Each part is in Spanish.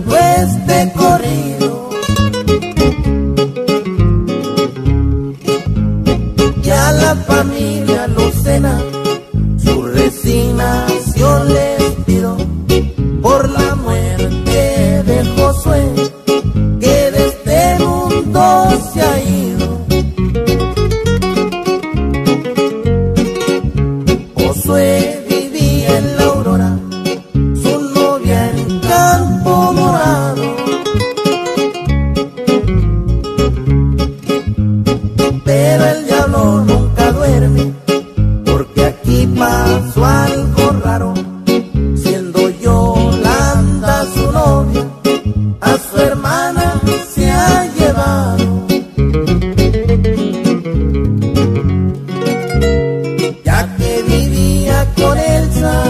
cantando este corrido. Ya la familia Lucena su resignación les pido por la muerte de Josué, que de este mundo se ha ido. Josué vivía en la Aurora, su novia en Campo Morado. Pero el diablo nunca duerme, porque aquí pasó algo raro. Siendo Yolanda su novia, a su hermana se ha llevado. Ya que vivía con Elsa,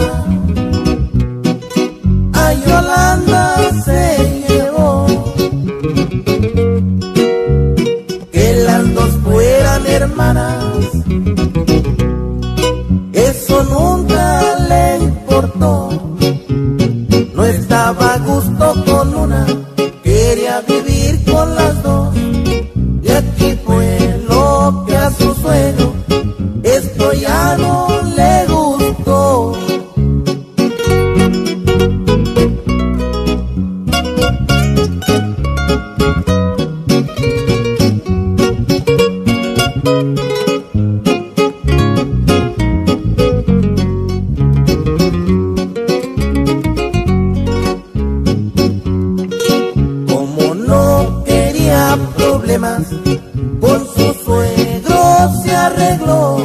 a Yolanda se llevó. Que las dos fueran hermanas, eso nunca le importó. No estaba a gusto con una, quería vivir con las dos. Y aquí fue lo que a su suegro esto ya no le gustó. Como no quería problemas, con su suegro se arregló.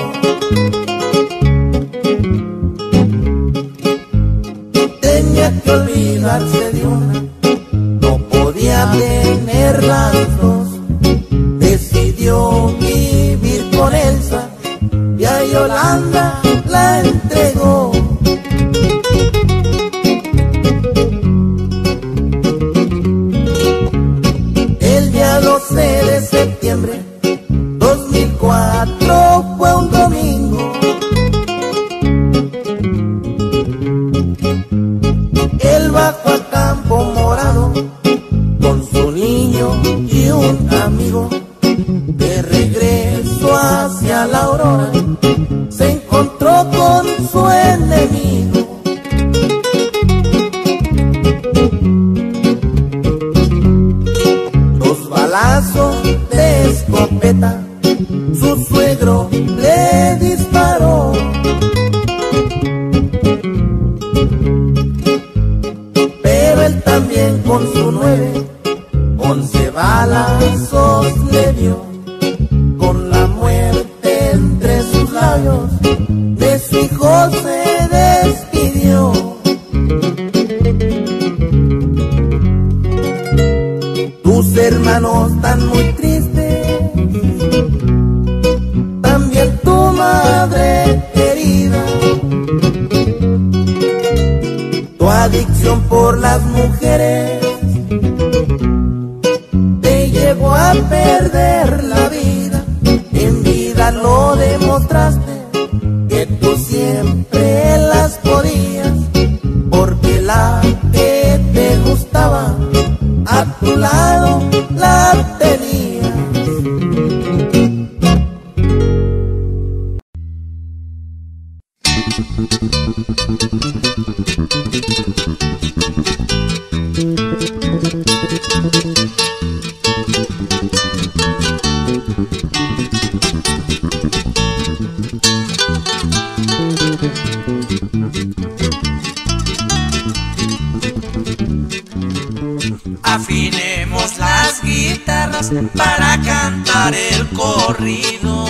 Tenía que olvidarse de una, no podía tener las dos. Decidió vivir con Elsa y a Yolanda la entregó. El día 12 de septiembre 2004 fue un domingo. Él bajó a Campo Morado con su niño y un amigo. De regreso hacia la Aurora se encontró con su enemigo. Dos balazos de escopeta su suegro le disparó. Pero él también con su 11 balazos le dio. Con la muerte entre sus labios, de su hijo se despidió. Tus hermanos están muy tristes, también tu madre querida. Tu adicción por las mujeres te llevó a perder la vida. En vida lo demostraste, que tú siempre las podías, porque la que te gustaba a tu lado la tenías. Afinemos las guitarras para cantar el corrido,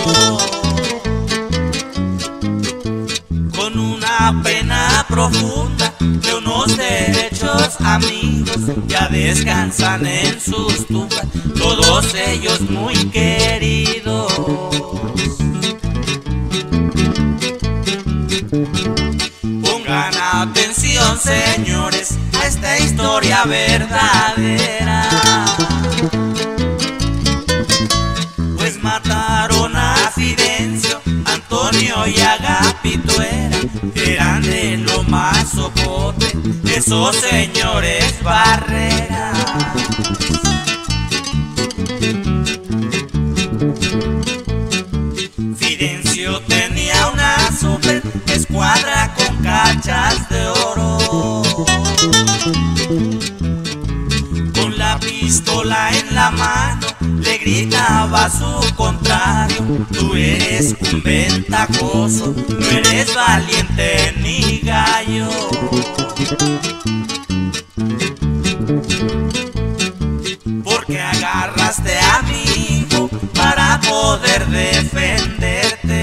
con una pena profunda de unos derechos amigos. Ya descansan en sus tumbas, todos ellos muy queridos. Pongan atención, señores, a esta historia verdadera, pues mataron a Fidencio, Antonio y Agapito eran de lo más sopote, esos señores Barrera. pistola en la mano le gritaba a su contrario: tú eres un ventajoso, no eres valiente ni gallo. Porque agarraste a mi hijo para poder defenderte.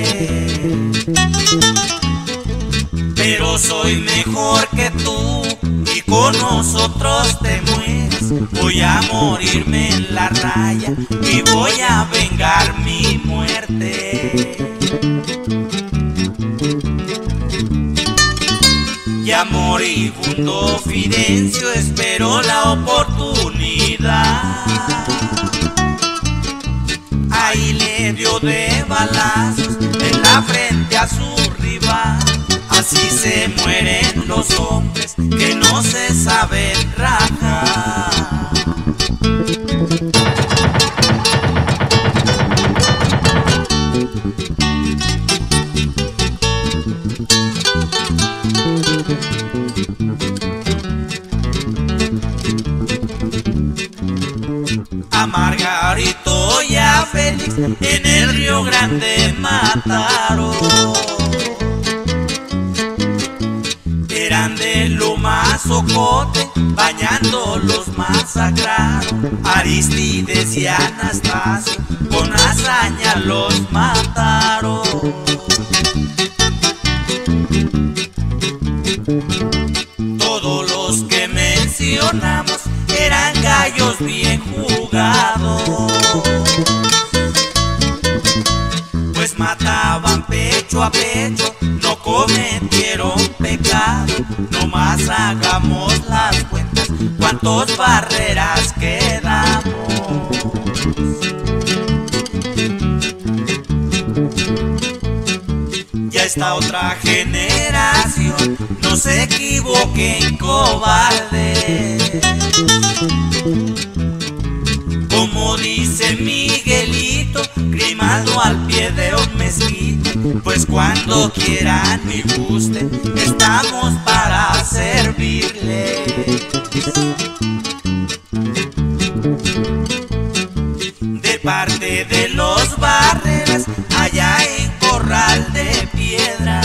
Pero soy mejor que tú y con nosotros te mueres. Voy a morirme en la raya y voy a vengar mi muerte. Ya moribundo Fidencio esperó la oportunidad. Ahí le dio de balazos en la frente a su rival. Así se mueren los hombres que no se saben rajar. A Margarito y a Félix en el Río Grande mataron. Eran de Loma Zocote, bañando los masacraron. Aristides y Anastasio con hazaña los mataron. Todos los que mencionamos eran gallos bien jugados, pues mataban pecho a pecho, no cometieron pecado. No más hagamos las cuentas, cuántos barreras quedamos. Ya esta otra generación no se equivoquen, cobardes. Como dice Miguelito, Grimaldo al pie de un mezquite, pues cuando quieran y gusten, estamos para servirles. De parte de los Barreras, allá en Corral de Piedra,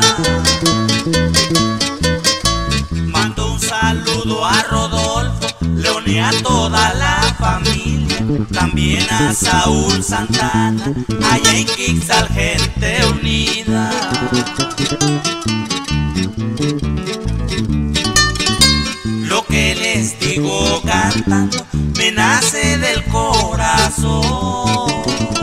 mando un saludo a Rodolfo León y a toda la familia, también a Saúl Santana, allá en Quixal, gente unida. Lo que les digo cantando me nace del corazón.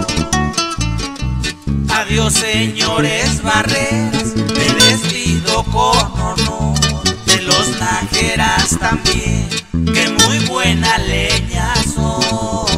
Adiós, señores Barreras, me despido con honor. De los Nájeras también, que muy buena leña son.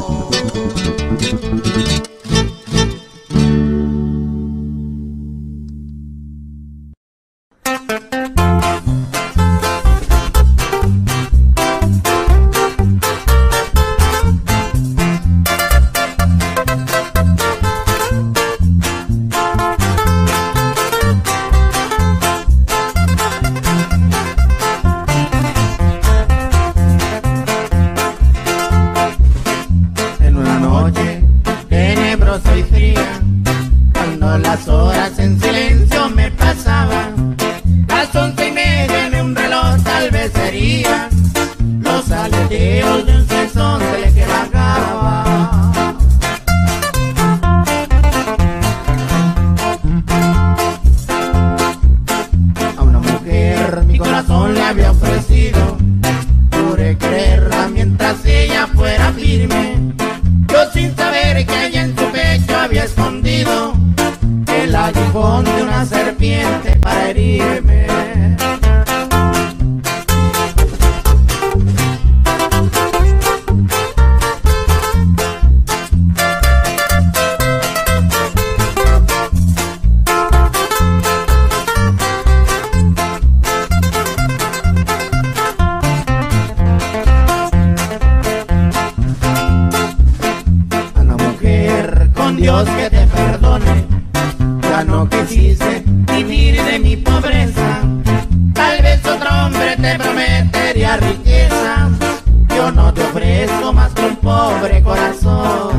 yo no te ofrezco más que un pobre corazón.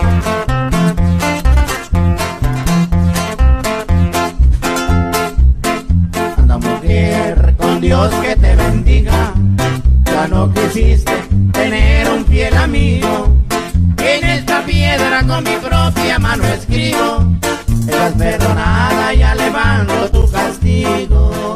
Anda mujer, con Dios que te bendiga, ya no quisiste tener un fiel amigo. En esta piedra con mi propia mano escribo, estás perdonada, ya levanto tu castigo.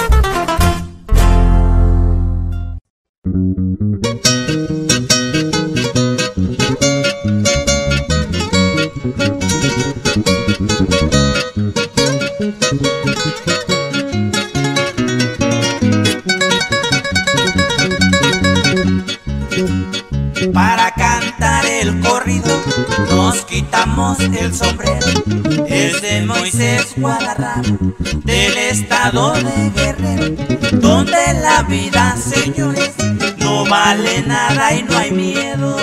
Para cantar el corrido nos quitamos el sombrero. Es de Moisés Guadarrama, del estado de Guerrero, donde la vida, señores, no vale nada y no hay miedo.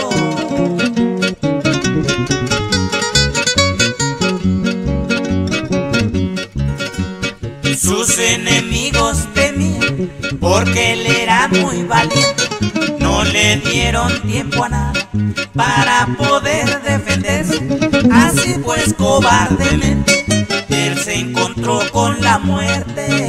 Sus enemigos temían porque él era muy valiente. No le dieron tiempo a nada para poder defenderse. Así pues cobardemente él se encontró con la muerte.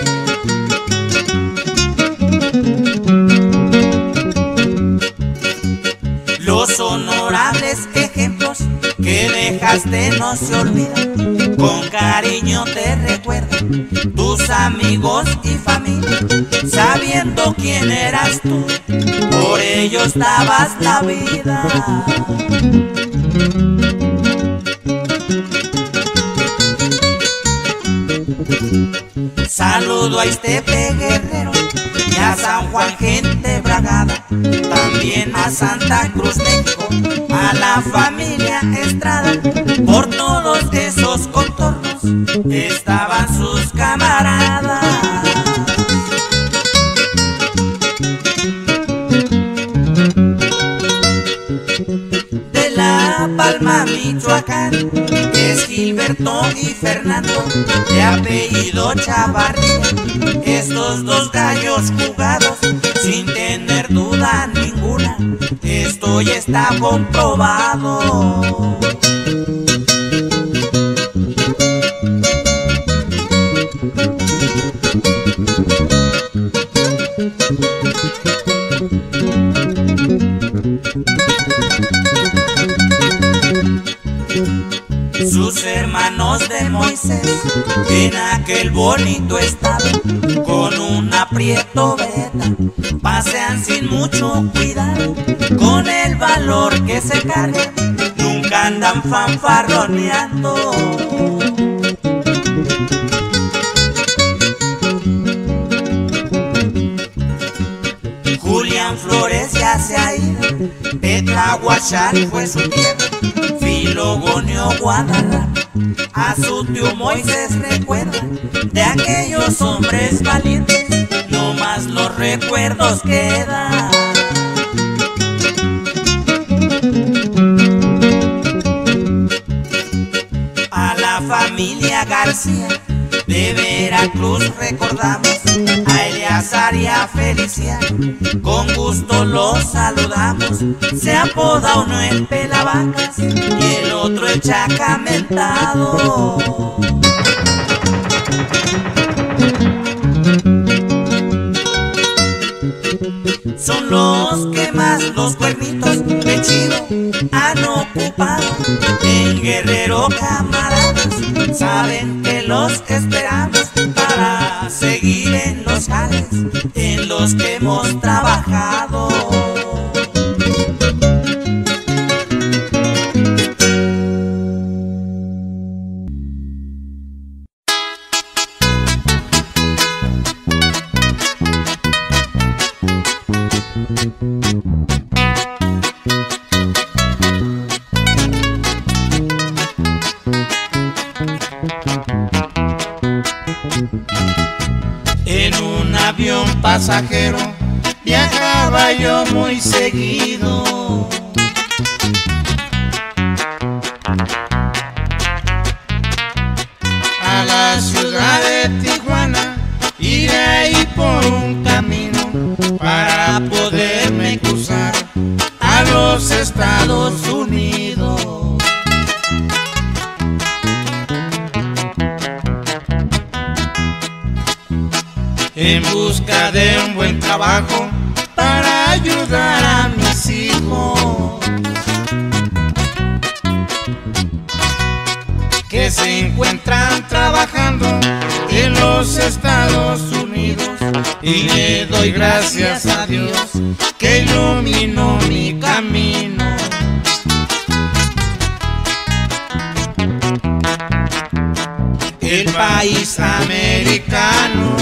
Los honorables ejemplos que dejaste no se olvidan. Con cariño te recuerdan tus amigos y familia, sabiendo quién eras tú, por ellos dabas la vida. Saludo a Ixtepe Guerrero y a San Juan, gente bragada, también a Santa Cruz, México, a la familia Estrada. Por todos esos contornos estaban sus camaradas. De La Palma, Michoacán, es Gilberto y Fernando, de apellido Chavarría. Estos dos gallos jugados sin tener duda ninguna, esto ya está comprobado. Sus hermanos de Moisés en aquel bonito estado, con un aprieto vereta, pasean sin mucho cuidado. Con el valor que se cargan, nunca andan fanfarroneando. Julián Flores ya se ha ido, Petra Guachari fue su tierra, Filogonio Guadarrama a su tío Moisés recuerda. De aquellos hombres valientes, no más los recuerdos quedan. A la familia García de Veracruz recordamos, a Eleazar y a Feliciano, con gusto los saludamos. Se apoda uno el Pelavacas y el otro el Chacamentado. Son los que más los cuernitos de chivo han ocupado. En Guerrero, camaradas, saben que los esperamos para seguir en los jales en los que hemos trabajado. En un avión pasajero viajaba yo muy seguido. A la ciudad de Tijuana iré ahí por un camino para poderme cruzar Estados Unidos. En busca de un buen trabajo para ayudar a mis hijos que se encuentran trabajando en los Estados Unidos, y le doy gracias a Dios que iluminó mi camino. El país americano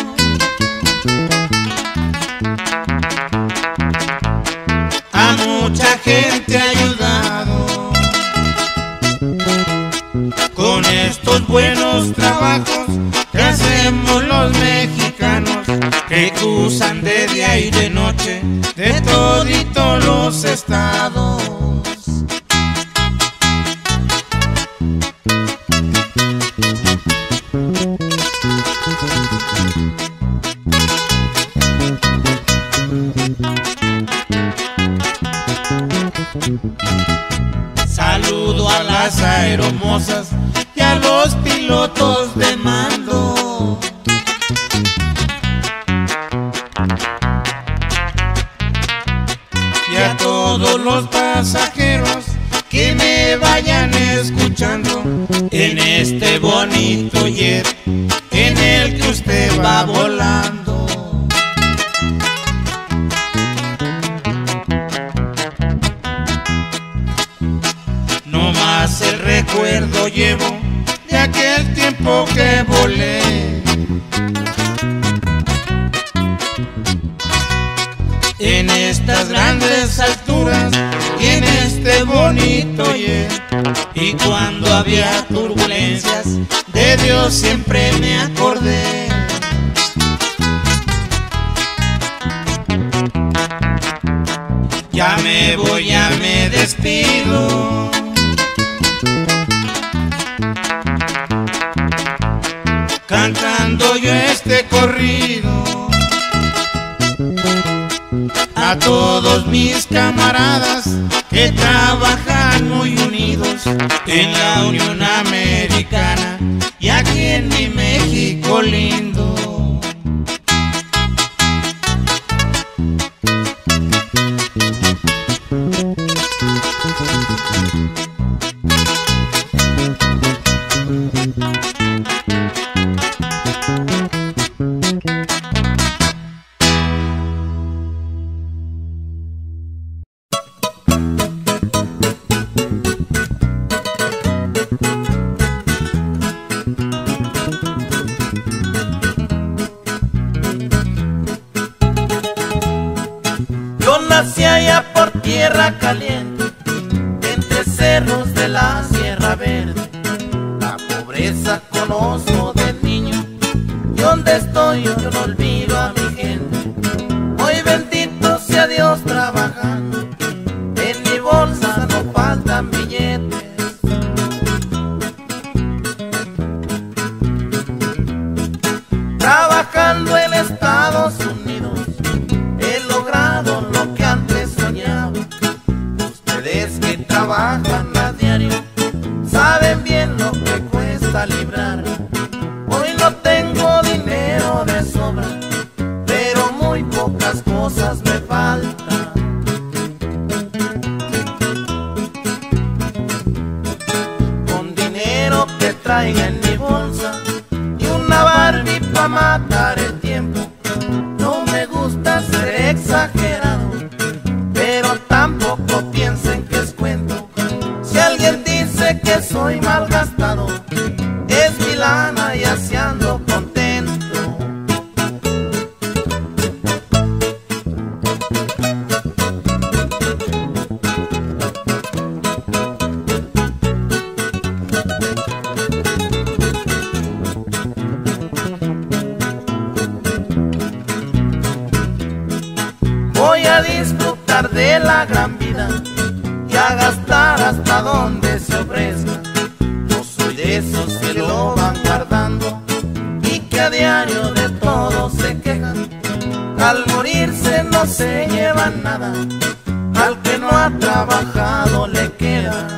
a mucha gente ha ayudado con estos buenos trabajos que hacemos los mexicanos, que cruzan de día y de noche de toditos los estados. Saludo a las aeromosas y a los pilotos de mando, y a todos los pasajeros que me vayan escuchando en este bonito jet en el que usted va volando. No más el recuerdo llevo de aquel tiempo que volé, en estas grandes alturas y en este bonito jet. Y cuando había turbulencias, de Dios siempre me acordé. Ya me voy, ya me despido, cantando yo este corrido a todos mis camaradas que trabajan muy unidos en la Unión Americana y aquí en mi México lindo. Nací allá por tierra caliente, entre cerros de la Sierra Verde. La pobreza conozco de niño, y donde estoy yo no olvido a mi gente. Hoy bendito sea Dios trabajando, en mi bolsa no faltan billetes. Trabajando en Estados Unidos he logrado lo que antes soñaba. Ustedes que trabajan a diario saben bien lo que cuesta librar. Hoy no tengo dinero de sobra, pero muy pocas cosas me faltan. Con dinero que traiga en mi bolsa y una Barbie pa' matar el tiempo. No me gusta ser exagerado, pero tampoco piensen que es cuento. Si alguien dice que soy malgastado, es mi lana y así ando contento. Voy a disfrutar de la gran vida y a gastar hasta donde se ofrezca. No soy de esos que lo van guardando y que a diario de todo se quejan. Al morirse no se llevan nada, al que no ha trabajado le queda.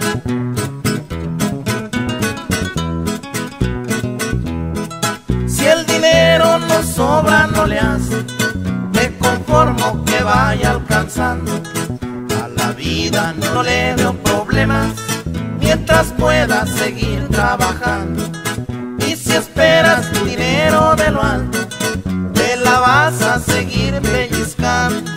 Si el dinero no sobra no le hace, me conformo que vaya alcanzando. A la vida no le veo problemas mientras pueda seguir trabajando. Y si esperas dinero de lo alto, te la vas a seguir pellizcando.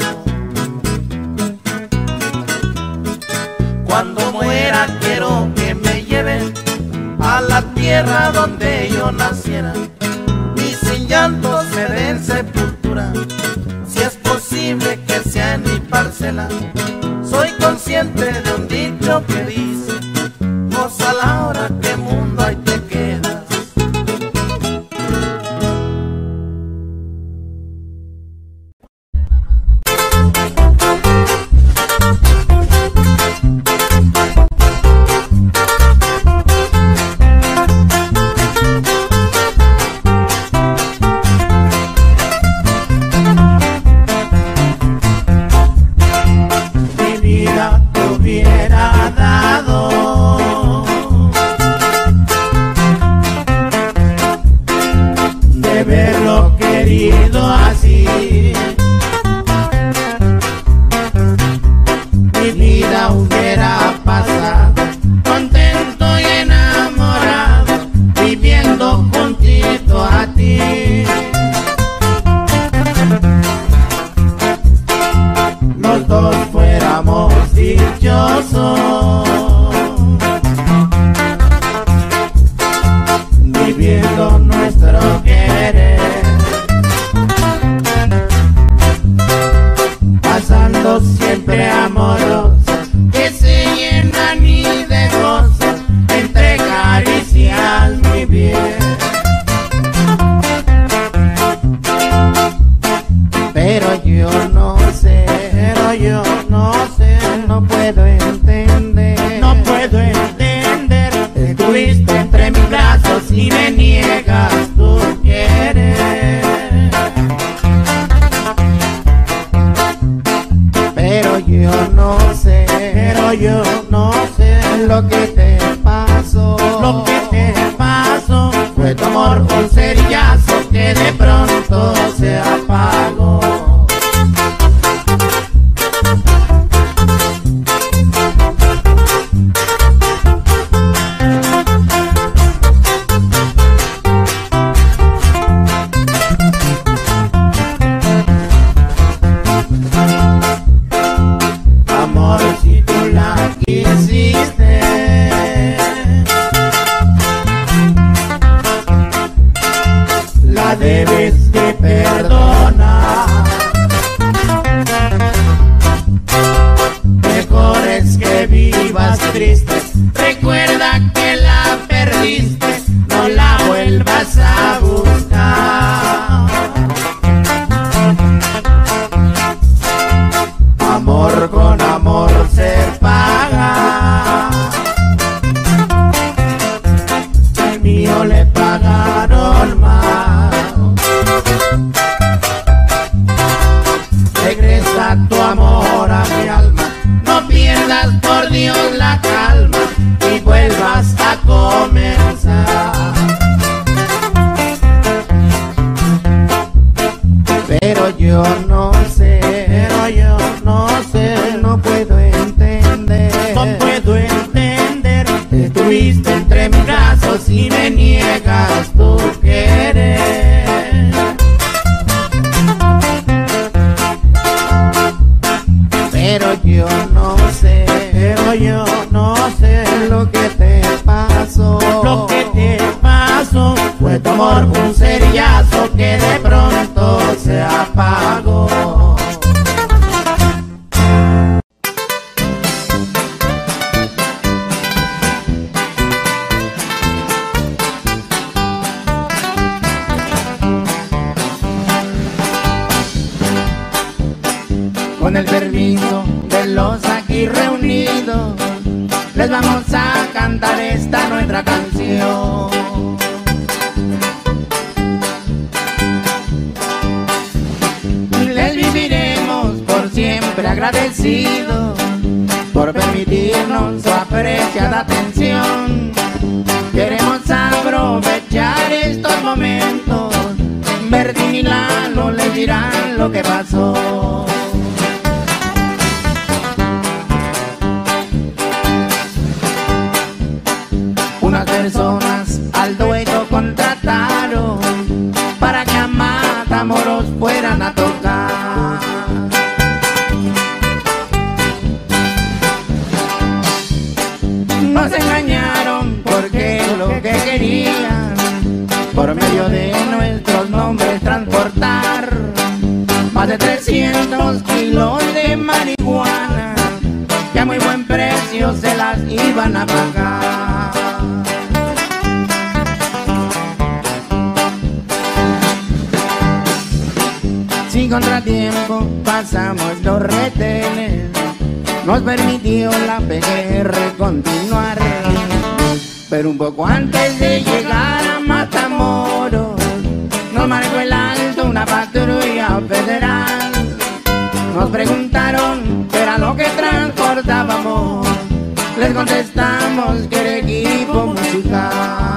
Cuando muera quiero que me lleven a la tierra donde yo naciera y sin llantos me den sepultura. Si es posible que sea en mi parcela, soy consciente de un dicho que dice: goza la hora que mundo ahí te quedas. Con el permiso de los aquí reunidos, les vamos a cantar esta nuestra canción. Les viviremos por siempre siempre agradecido por permitirnos su apreciada atención. Queremos aprovechar estos momentos, Bertín y Lalo les dirán lo que pasó. Unas personas al dueto contrataron para que a Matamoros fueran a tocar. Nos engañaron porque lo que querían, por medio de nuestros nombres transportar más de 300 kilos de marihuana, que a muy buen precio se las iban a pagar. Sin contratiempo pasamos los retenes, nos permitió la PGR continuar, pero un poco antes de llegar a Matamoros nos marcó el alto una patrulla federal. Nos preguntaron qué era lo que transportábamos, les contestamos que era equipo musical.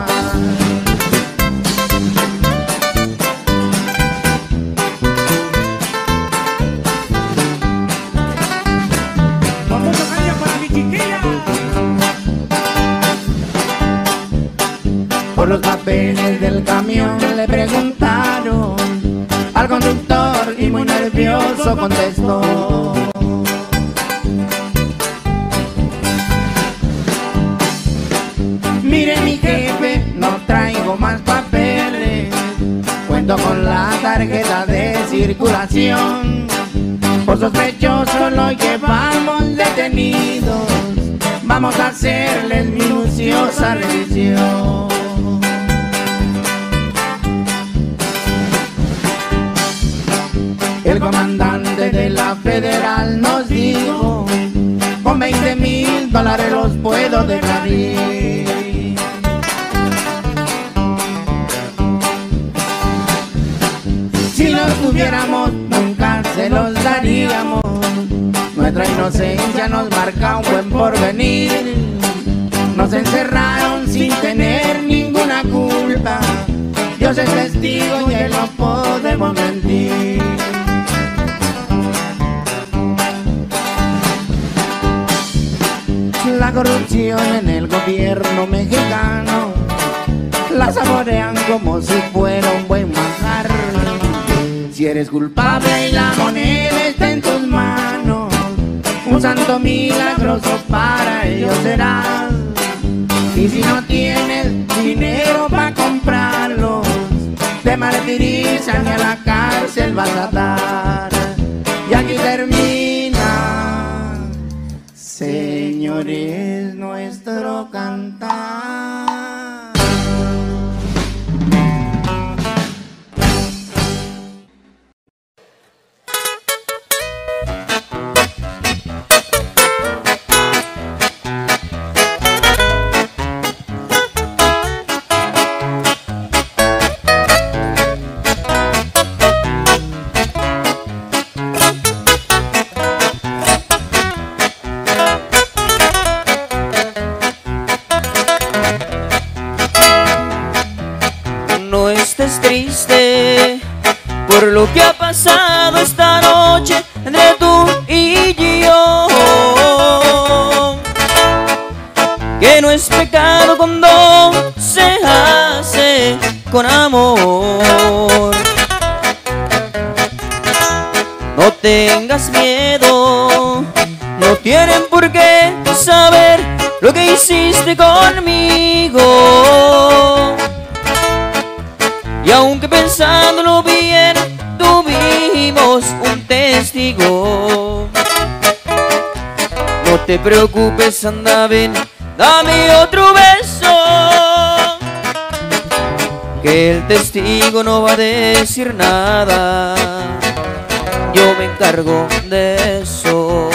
Por los papeles del camión le preguntaron al conductor y muy nervioso contestó: mire mi jefe, no traigo más papeles, cuento con la tarjeta de circulación. Por sospechoso lo llevamos detenidos, vamos a hacerles minuciosa revisión. El comandante de la federal nos dijo: con $20,000 los puedo dejar ir. Si los tuviéramos nunca se los daríamos, nuestra inocencia nos marca un buen porvenir. Nos encerraron sin tener ninguna culpa, Dios es testigo y él no podemos mentir. La corrupción en el gobierno mexicano la saborean como si fuera un buen manjar. Si eres culpable y la moneda está en tus manos, un santo milagroso para ellos serás. Y si no tienes dinero para comprarlos, te martirizan y a la cárcel vas a dar. Y aquí termina, señores, nuestro cantar. No estés triste por lo que ha pasado esta noche entre tú y yo, que no es pecado cuando se hace con amor. No tengas miedo, no tienen por qué saber lo que hiciste conmigo. Y aunque pensándolo bien, tuvimos un testigo. No te preocupes, anda, ven, dame otro beso, que el testigo no va a decir nada, yo me encargo de eso.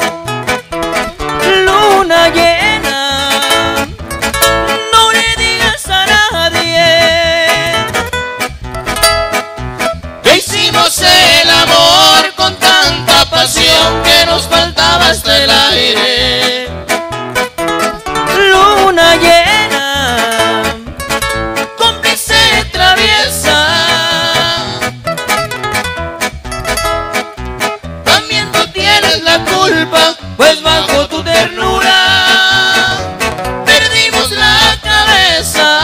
Luna llena, no le digas a nadie que hicimos el amor con tanta pasión que hasta el aire. Luna llena, cómplice traviesa, también tú tienes la culpa, pues bajo tu ternura perdimos la cabeza.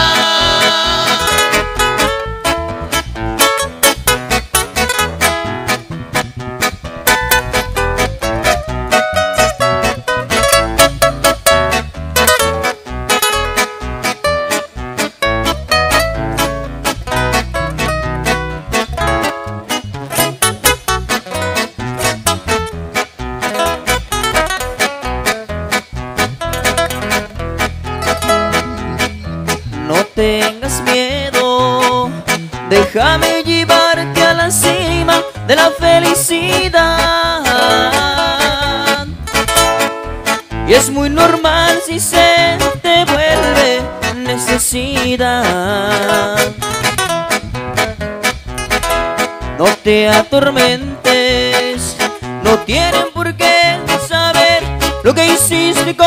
No tengas miedo, déjame llevarte a la cima de la felicidad. Y es muy normal si se te vuelve necesidad. No te atormentes, no tienen por qué saber lo que hiciste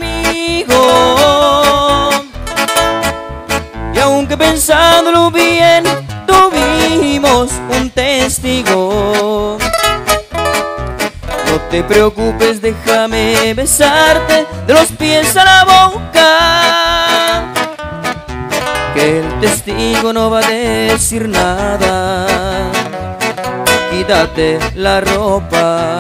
conmigo. Y aunque pensándolo bien, tuvimos un testigo. No te preocupes, déjame besarte de los pies a la boca, que el testigo no va a decir nada. Quítate la ropa.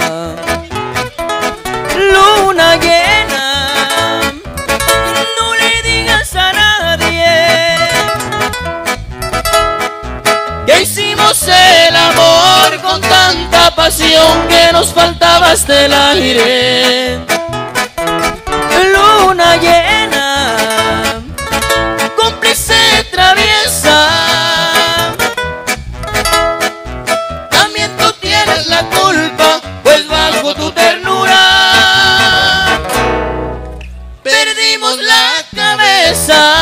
Luna llena, no le digas a nadie que hicimos el amor con tanta pasión que nos faltaba hasta el aire. Luna llena, cómplice traviesa, también tú tienes la culpa, pues bajo tu ternura perdimos la cabeza.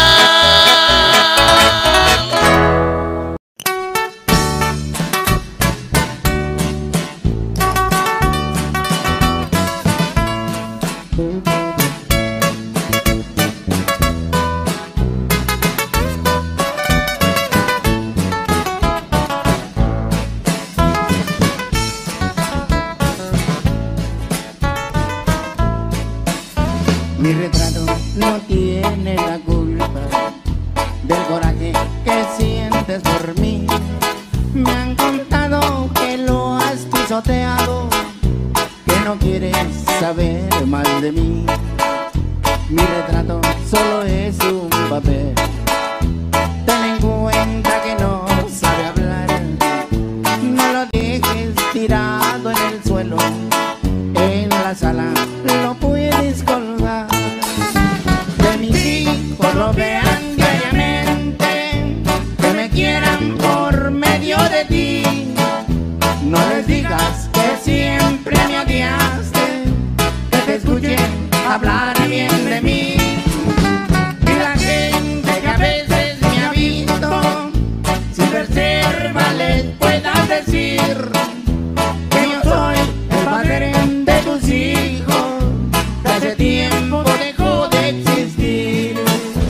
Mi retrato no tiene la culpa del coraje que sientes por mí. Me han contado que lo has pisoteado, que no quieres saber mal de mí. Mi retrato solo es un papel. Ten en cuenta que no sabe hablar. No lo dejes tirado en el suelo. En la sala lo puedes colgar. Que mis hijos lo vean diariamente, que me quieran por medio de ti. No les digas que siempre me odiaste, que te escuchen hablar bien de mí. Y la gente que a veces me ha visto, sin reserva les puedas decir que yo soy el padre de tus hijos, que hace tiempo dejó de existir.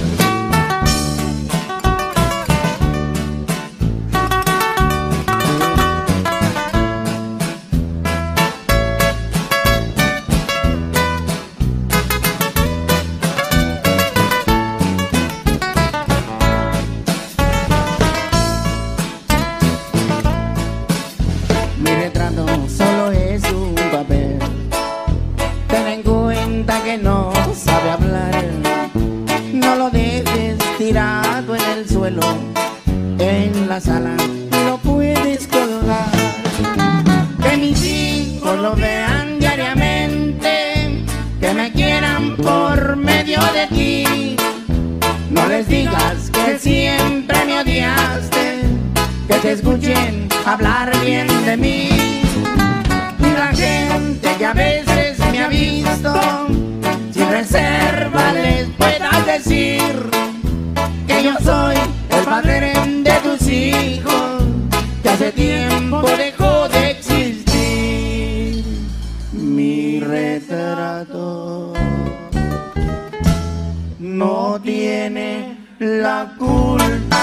Mi retrato solo es un papel. Ten en cuenta que no sabe hablar. No lo dejes tirado en el suelo. En la sala lo puedes colgar. Que mis hijos lo vean diariamente, que me quieran por medio de ti. No les digas que siempre me odiaste, que te escuchen hablar bien de mí. Y la gente que a veces me ha visto, sin reserva les puedas decir que yo soy el padre de tus hijos, que hace tiempo dejó de existir. Mi retrato gato no tiene la culpa.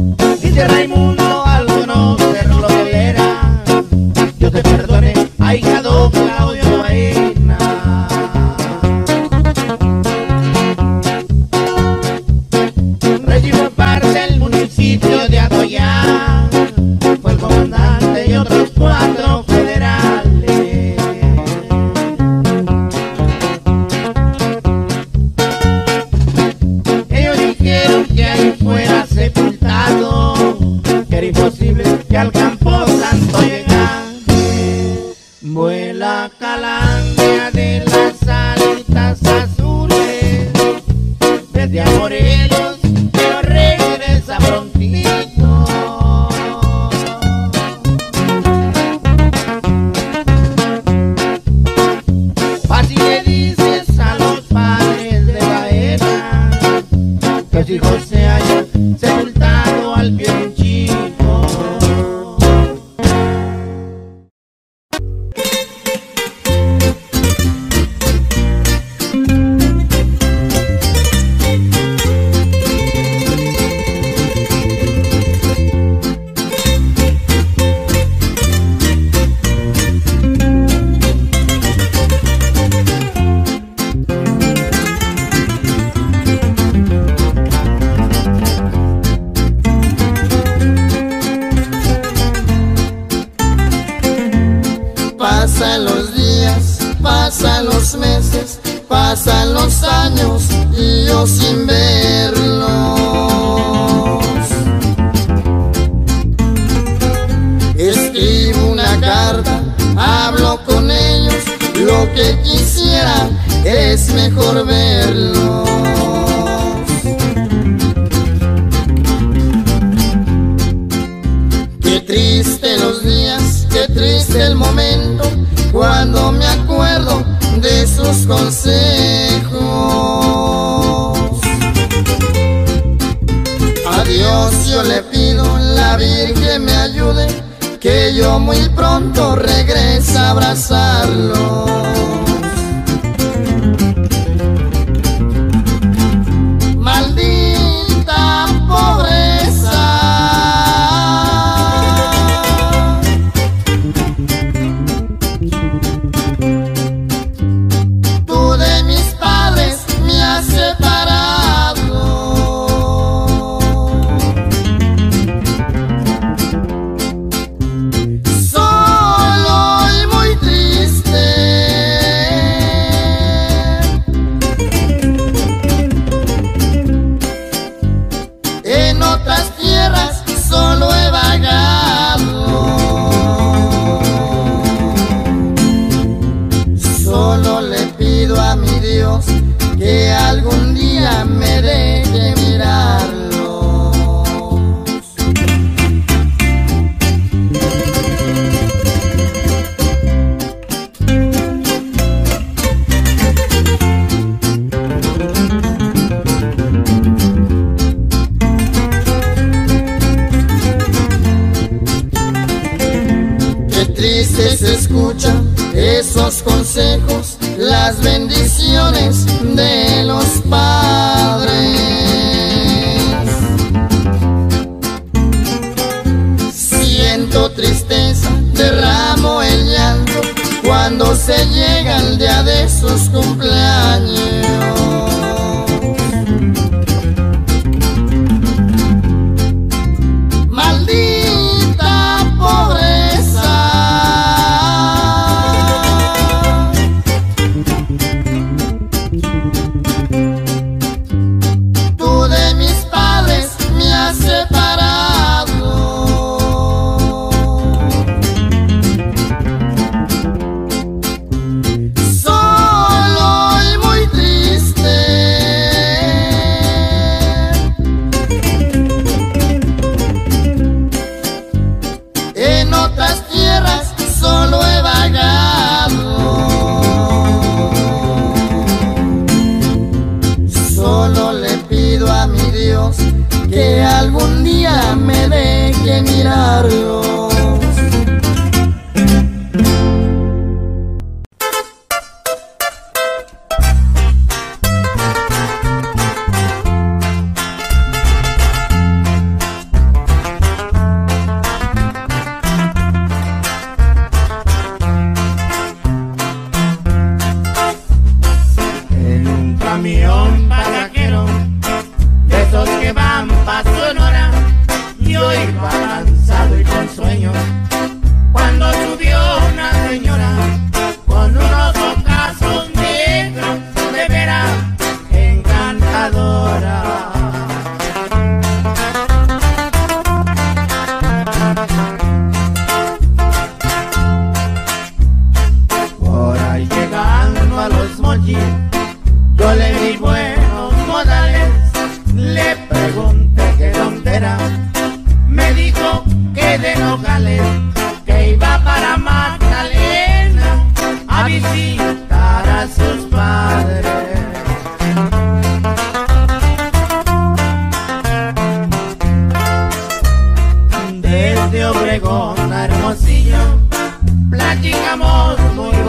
Ay, Fue la calandria de las alitas azules, desde a Morelos, pero regresa prontito. Así le dices a los padres de Baena que su hijo se haya sepultado al pie de un chico. Pasan los días, pasan los meses, pasan los años y yo sin verlos. Escribo una carta, hablo con ellos, lo que quisiera es mejor verlos. Qué triste los días, qué triste el momento, cuando me acuerdo de sus consejos. A Dios yo le pido, la Virgen me ayude, que yo muy pronto regrese a abrazarlos. Maldita pobreza, tú de mis padres me has separado. Solo y muy triste, en otras tierras solo he vagado. Solo le pido a mi Dios que algún día me deje mirarlos. Qué triste se escuchan esos consejos, las bendiciones de los padres. Siento tristeza, derramo el llanto cuando se llega el día de sus cumpleaños. Maldita pobreza, tú de mis padres me has separado. Solo y muy triste,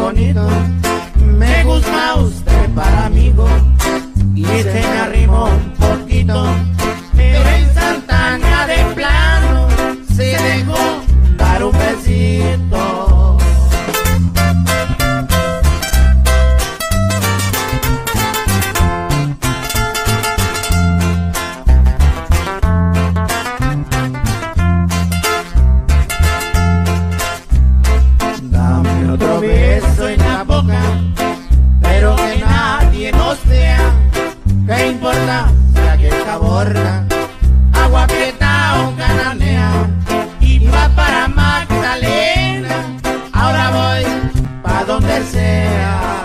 bonito. Me gusta usted para amigo y se me arrimó un poquito, pero en Santana de plano se dejó dar un besito. Dame otro beso en la boca, pero que nadie nos vea. ¿Qué importa si aquí está Borja, Agua Prieta o Cananea? Iba para Magdalena, ahora voy pa' donde sea.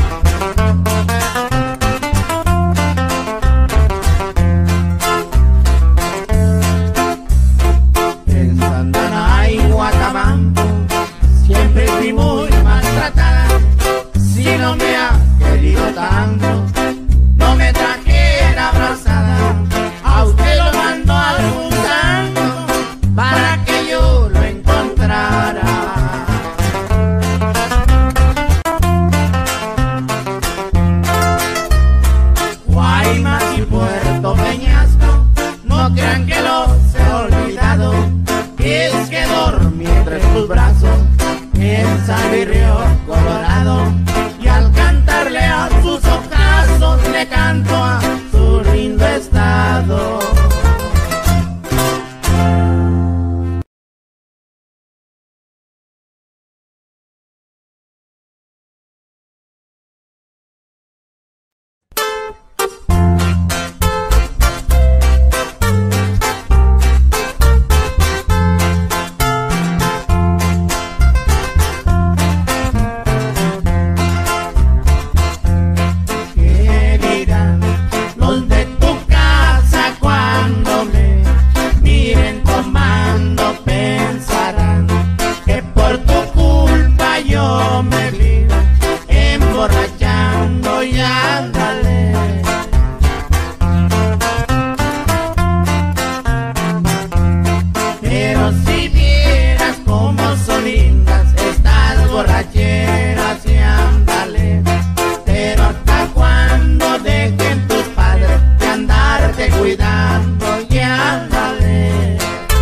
En Santana y Guatabampo siempre fui muy maltratada. Si no me ha querido tanto, no me trajera abrazada. A usted lo mando algún santo para que yo lo encontrara. Guaymas y Puerto Peñasco, no crean que los he olvidado. Es que dormí entre sus brazos en San Río Colorado, y al cantarle a sus ocasos le canto a su lindo estado. ¿Qué dirán los de tu casa cuando me miren tomando? Pensarán que por tu culpa yo me vi emborrachando y ándale. Pero si vieras cómo son lindas estas borracheras y ándale. Pero hasta cuando dejen tus padres de andarte cuidando y ándale.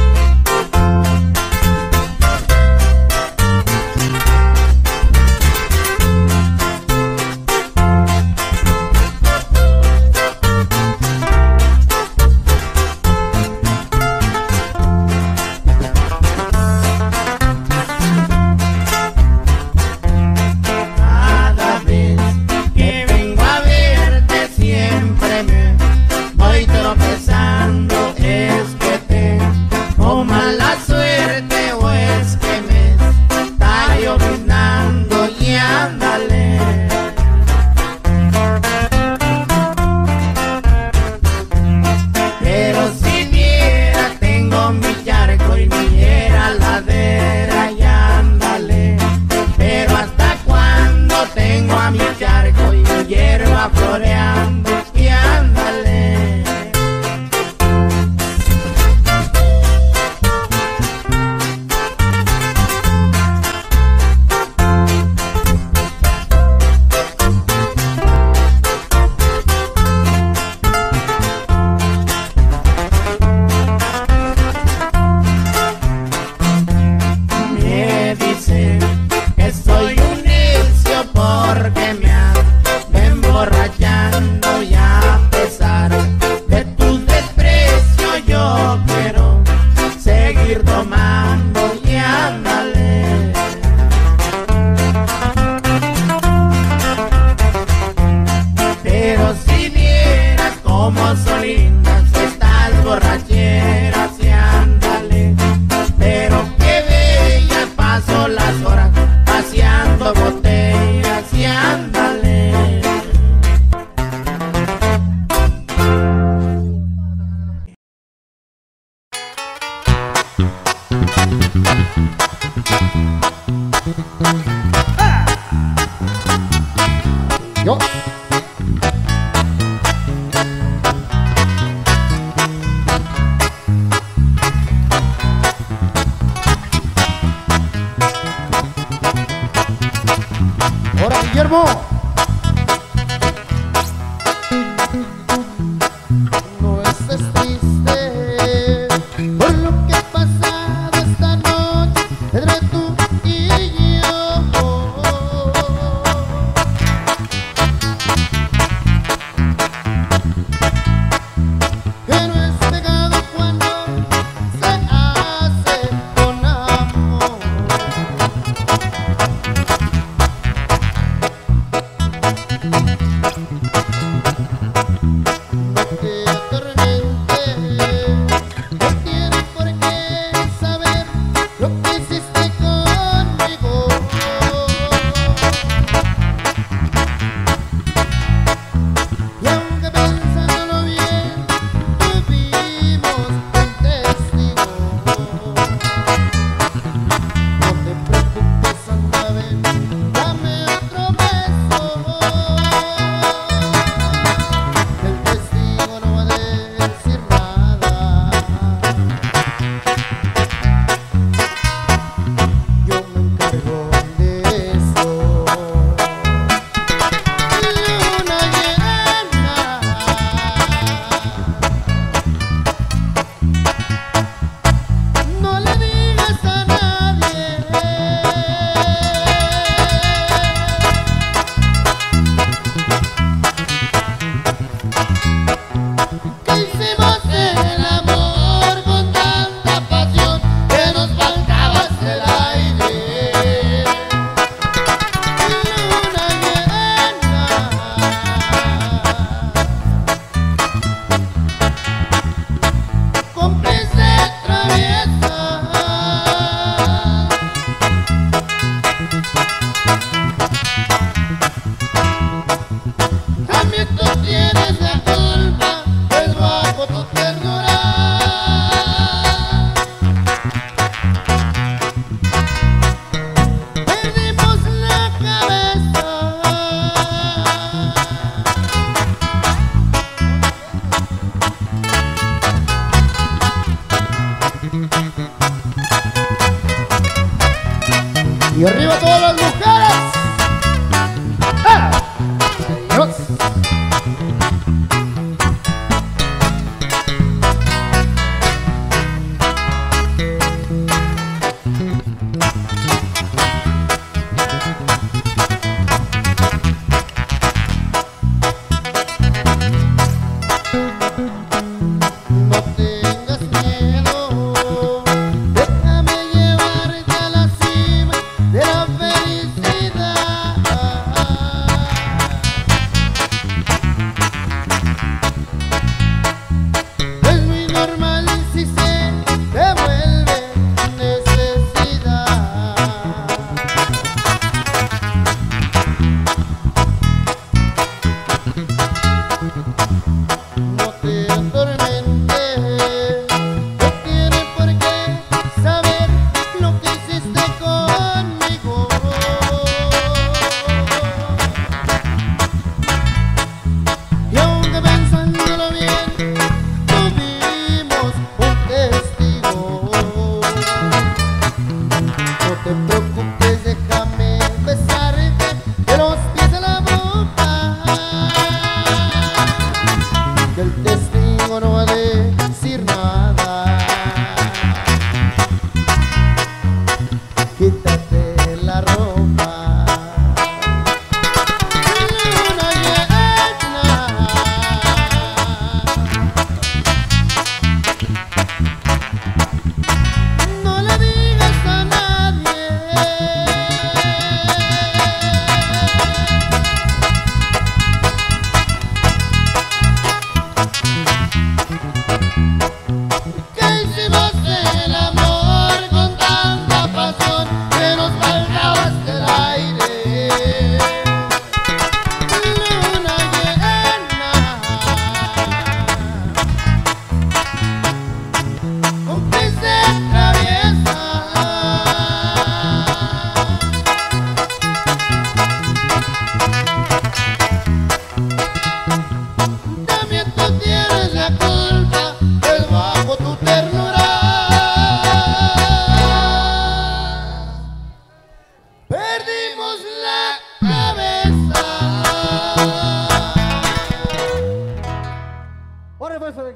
Cada vez que vengo a verte siempre me voy tropezando. Es que tengo mala suerte o es que me está llovinando y ándale. Pero si viera tengo mi charco y mi ladera y ándale. Pero hasta cuando tengo a mi charco y mi hierba floreando y ándale. Me dicen que soy un necio porque me ando emborrachando, y a pesar de tus desprecios yo quiero seguir tomando y ándale. Pero si vieras cómo son lindas estas borracheras y ándale. Pero qué bellas paso las horas paseando botellas y ándale. Yo. Ahora, Guillermo. No estés triste por lo que ha pasado esta noche entre tú y yo. Que no es pecado cuando se hace con amor. No te atormentes, no tienes por qué saber lo que hiciste conmigo. Y aunque pensándolo bien, tuvimos un testigo. No te preocupes, anda, ven, dame otro beso. El testigo no va a decir nada. Yo me encargo de eso. Luna llena, no le digas a nadie que hicimos el amor con tanta pasión que nos faltaba hasta el aire. Luna llena, cómplice traviesa. También tú tienes la culpa, es bajo tu ternura. Perdimos la cabeza. Y arriba todas las mujeres. ¡Ah! Adiós. No tengas miedo, déjame llevarte a la cima de la felicidad. Es muy normal si se te vuelve necesidad. No te atormentes, no tienes por qué saber lo que hiciste conmigo. Y aunque pensándolo bien, tuvimos un testigo. No te preocupes, déjame besarte de los pies a la boca. Que el testigo no va a decir nada. Quítate la ropa. Luna llena, no le digas a nadie que hicimos el amor con tanta pasión que nos faltaba hasta el aire. Luna llena, cómplice traviesa. También tú tienes la culpa, es bajo tu ternura. Perdimos la cabeza.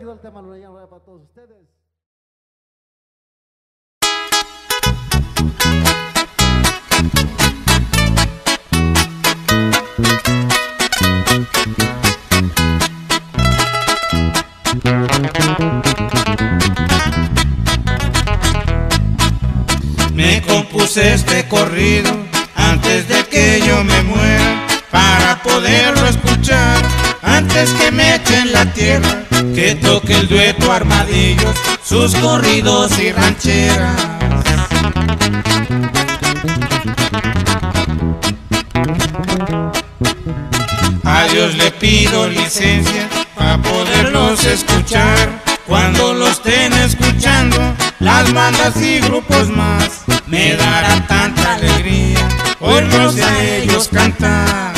quedó el tema Luna Llena para todos ustedes. Me compuse este corrido antes de que yo me muera, para poderlo escuchar antes que me echen la tierra, que toque el dueto Armadillos, sus corridos y rancheras. A Dios le pido licencia para poderlos escuchar, cuando los estén escuchando las bandas y grupos más. Me dará tanta alegría oírlos a ellos cantar.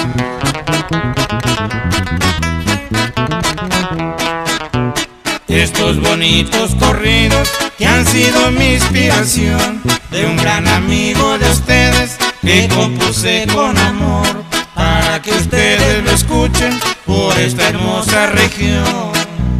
Estos bonitos corridos que han sido mi inspiración, de un gran amigo de ustedes que compuse con amor, para que ustedes lo escuchen por esta hermosa región.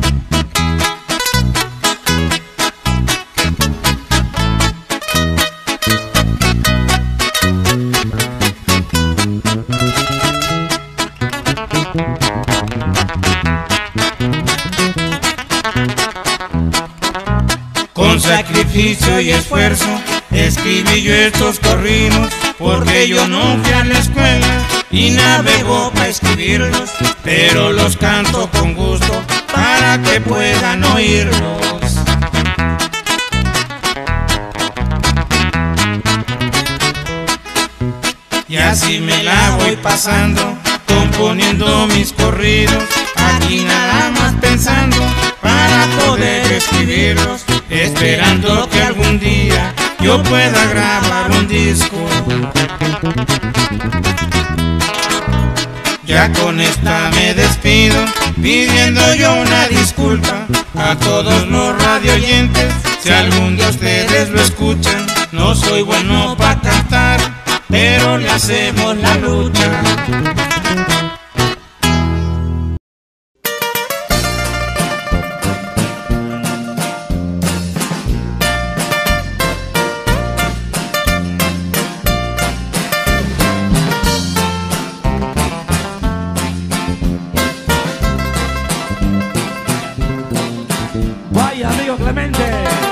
Con sacrificio y esfuerzo escribí yo estos corridos, porque yo no fui a la escuela y navego para escribirlos, pero los canto con gusto para que puedan oírlos. Y así me la voy pasando, componiendo mis corridos, aquí nada más pensando para poder escribirlos, esperando que algún día yo pueda grabar un disco. Ya con esta me despido, pidiendo yo una disculpa a todos los radioyentes, si algún día ustedes lo escuchan. No soy bueno para cantar, pero le hacemos la lucha. Vaya amigo Clemente.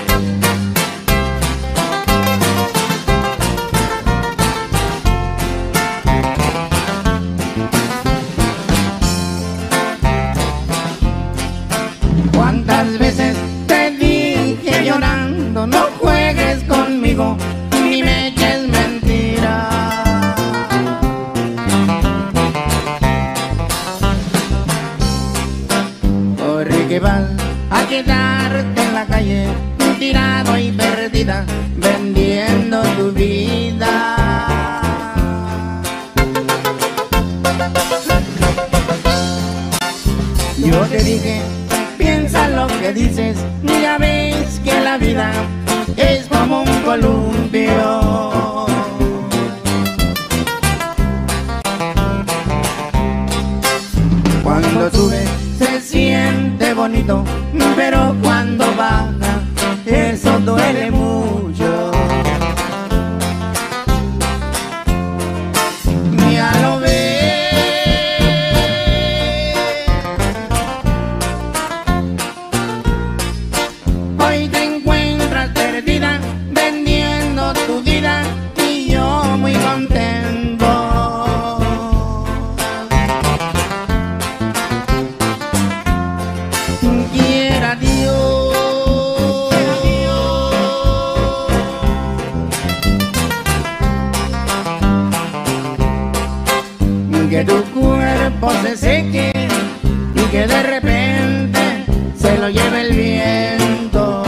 ¿Cuántas veces te dije llorando, no juegues conmigo, ni me eches mentira? Porque vas a quedarte en la calle, tirado y perdida, vendiendo tu vida. Yo te dije, piensa lo que dices, ya ves que la vida es como un columpio. Cuando sube se siente bonito, pero cuando baja eso duele mucho. Ya lo ves, hoy te encuentras perdida, vendiendo tu vida, y yo muy contento. Quiera Dios que tu cuerpo se seque y que de repente se lo lleve el viento.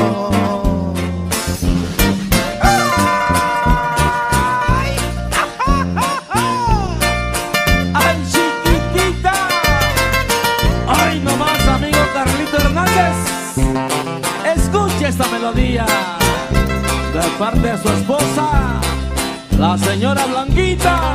¡Ay, chiquitita! ¡Ay, nomás, amigo Carlito Hernández! Escuche esta melodía de parte de su esposa, la señora Blanquita.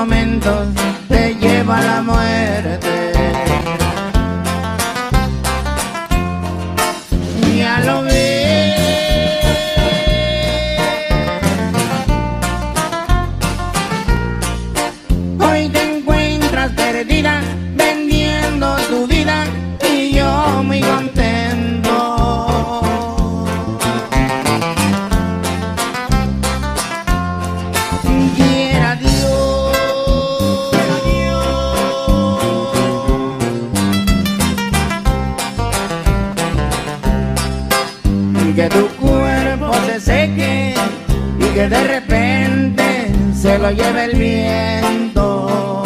momentos te lleva la muerte. Ya lo ves, hoy te encuentras perdida vendiendo tu vida y yo muy contento. Quiera Dios que tu cuerpo se seque y que de repente se lo lleve el viento.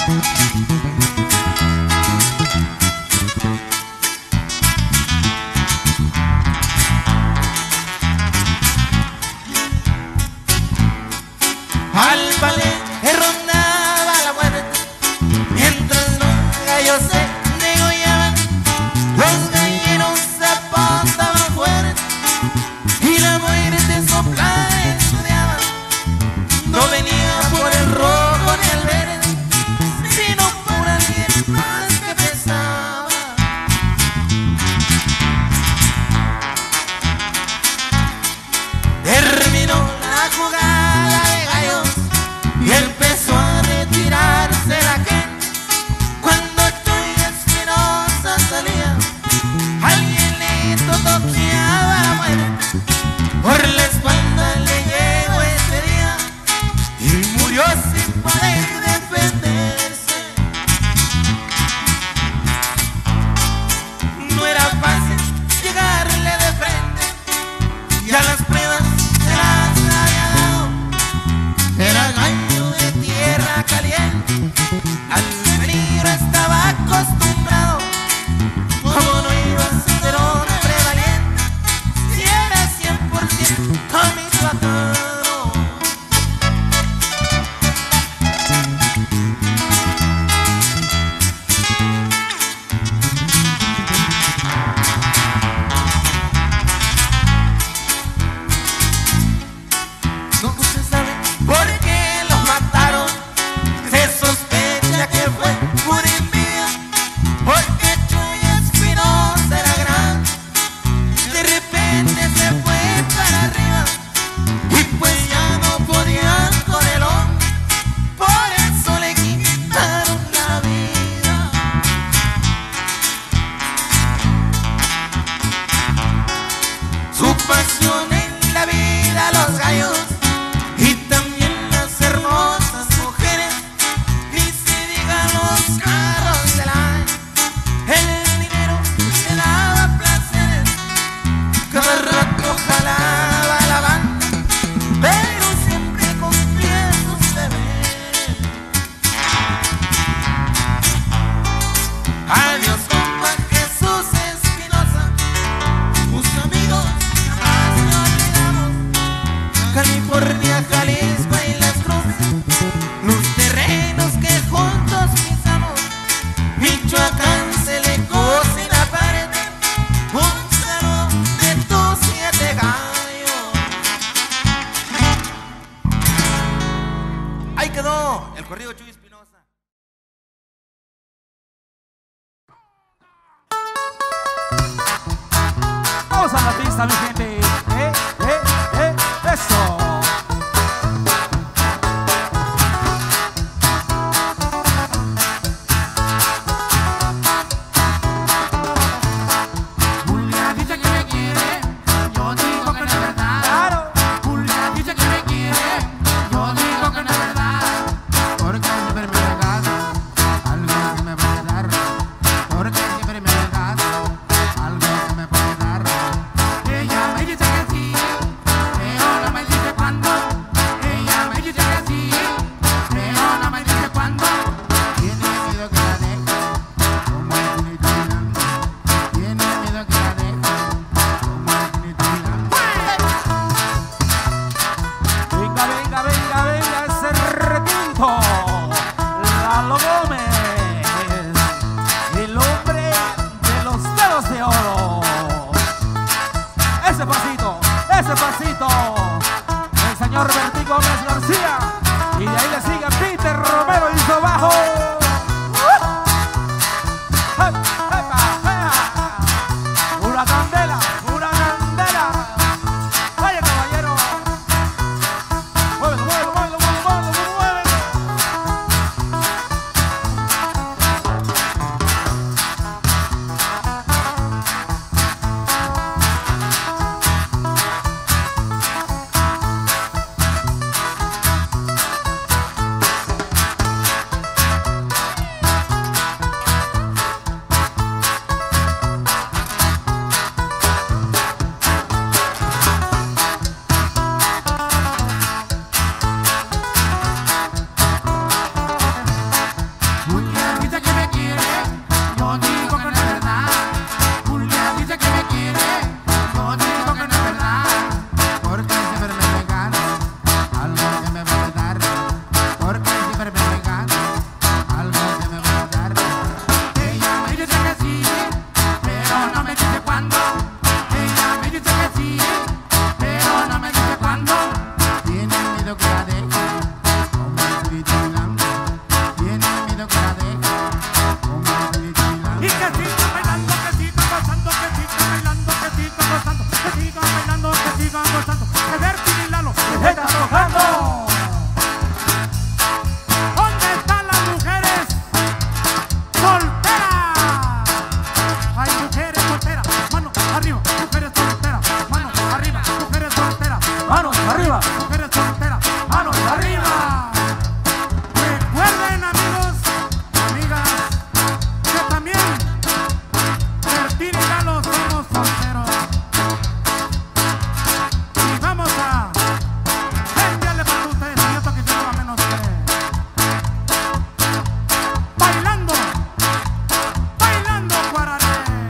Al ballet rondaba la muerte, mientras los gallos se degollaban, los gallinos se apostaban fuerte y la muerte soplaba y estudiaba. No venía por el rojo ni el verde, sino por alguien más que pesaba. Terminó la jugada de gallos y empezó a retirarse la gente. Cuando Chuy Espinosa salía, alguien le toqueaba la muerte. Por la espalda le llegó ese día y murió sin poder defenderse. No era fácil llegarle de frente y a las pruebas se las había dado. Era gallo de tierra caliente, al peligro estaba acostumbrado. ¿Cómo no iba a ser hombre valiente si era 100% michoacano? No se sabe por qué los mataron, se sospecha que fue por envidia, porque Chuy Espinosa era grande, de repente se fue para arriba y pues ya no podían con el hombre, por eso le quitaron la vida. Su pasión en la vida, los gallos y también las hermosas mujeres, ni se digan los carros del año. El dinero le daba placeres, cada rato jalaba la banda, pero siempre cumplía sus deberes. Adiós, compa Jesús Espinosa, tus amigos jamás te olvidamos. California, Jalisco y Las Cruces, los terrenos que juntos pisamos. Michoacán se le cocina pared, un saludo de tus 7 gallos. Ahí quedó el corrido Chuy Espinosa. Vamos a la pista, mi gente. Eso. Julia dice que me quiere, yo digo que no es verdad. Claro. Julia dice que me quiere, yo digo que no es verdad. Porque siempre me regala algo que me puede dar. Porque siempre me regala algo que me puede dar. Ella me dice que sí, pero no me dice cuándo. Ella me dice que sí, pero no me dice cuándo. Tiene miedo que la deje, como el finito mirando. Tiene miedo que la deje, como el finito mirando. Venga, venga, venga, venga, ese requinto. Lalo Gómez, el hombre de los dedos de oro. Ese pasito, el señor Bertín Gómez García. Y de ahí le sigue Peter Romero y su bajo. Una candela, una candela. Vaya caballero. Muévelo, muévelo, muévelo, muévelo, muévelo. arriba, mujeres solteras, manos arriba. Recuerden, amigos, amigas, que también Bertín y Lalo somos solteros. Y vamos a enviarle para ustedes, y esto que lleva menos que bailando, bailando guaraní.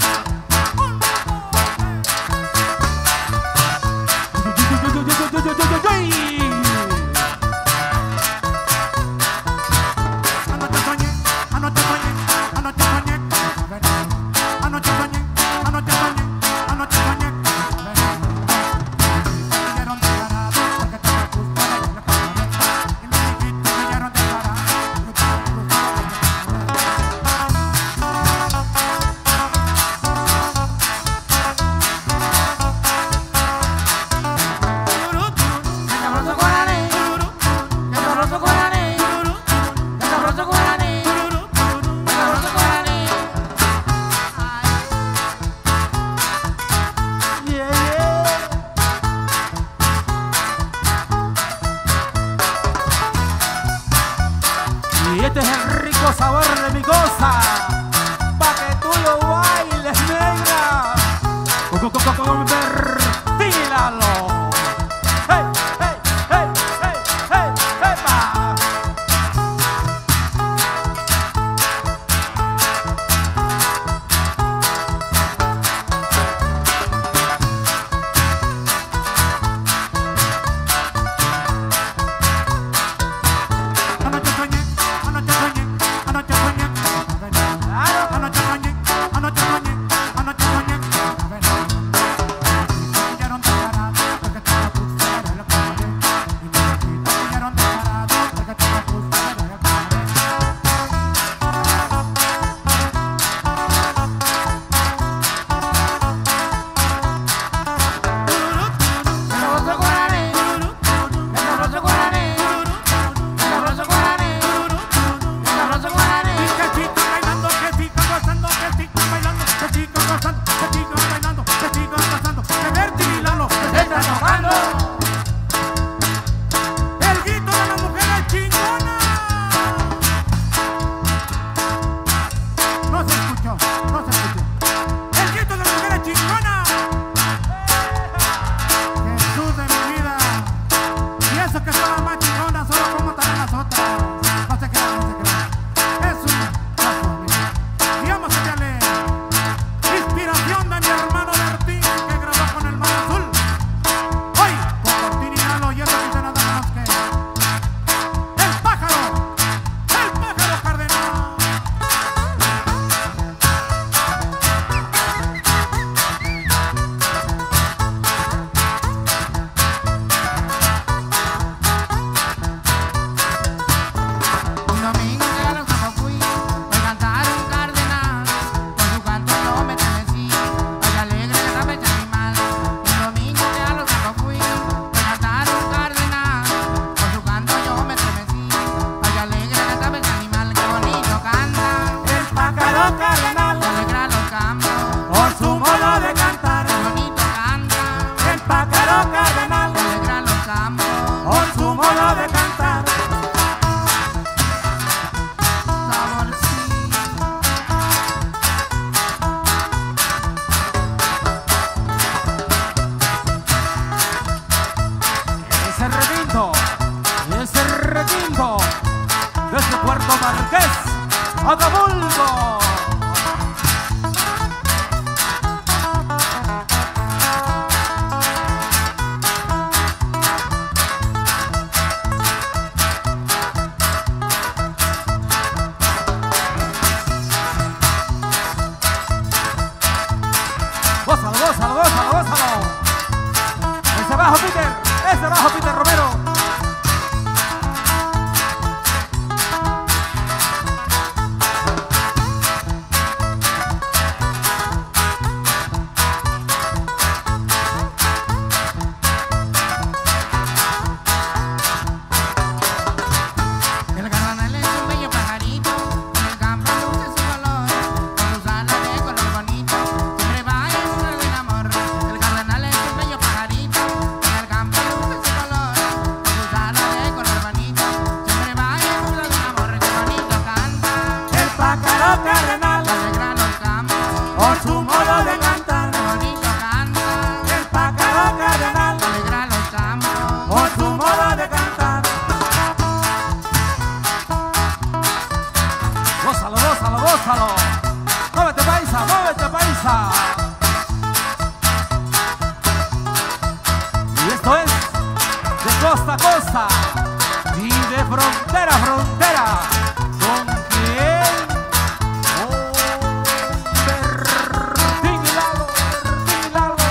Y este es el rico sabor de mi cosa, pa' que tú lo bailes, negra. Con Bertín y Lalo. ¡Hey, hey, hey, hey, hey, hey, pa! Anoche soñé, anoche soñé, anoche soñé. Anoche soñé, anoche soñé, anoche soñé. Pillaron descarado, porque te la puse de la pared. Y me pillaron descarado, porque te la puse de la pared. Sabroso guaraní, sabroso guaraní, sabroso guaraní, sabroso guaraní. Y que sigan bailando, que sigan gozando, que sigan bailando, que sigan gozando, que sigan bailando, que sigan gozando. Que Bertín y Lalo se están tocando. El grito de la mujer es chingona. No se escuchó, no se escuchó. El grito de la mujer es chingona. Jesús de mi vida. Y eso que son las más chingonas, solo como también las otras. No se crean, no se crean. Es un caso, amigo. Y vamos a darle inspiración de mi hermano Bertín, que grabó con el Mar Azul. Hoy, con Bertín y Lalo, y eso dice nada menos que el pájaro cardenal. Un domingo que a los ojos fui a cantar un cardenal. Con su canto yo me estremecí, ay alegre de la fecha animal. Un domingo que a los ojos fui a cantar un cardenal. Con su canto yo me estremecí, ay alegre de la fecha animal. Qué bonito canta el pájaro cardenal, que alegra los campos por su modo de cantar. Qué bonito canta el pájaro cardenal, que alegra los campos por su modo de cantar. Ese requinto desde Puerto Marqués, Acapulco. Gózalo, gózalo, gózalo, gózalo. Ese bajo Peter, ese bajo Peter Romero. goza y de frontera a frontera. ¿Con quién? Bertín Hidalgo, Bertín Hidalgo.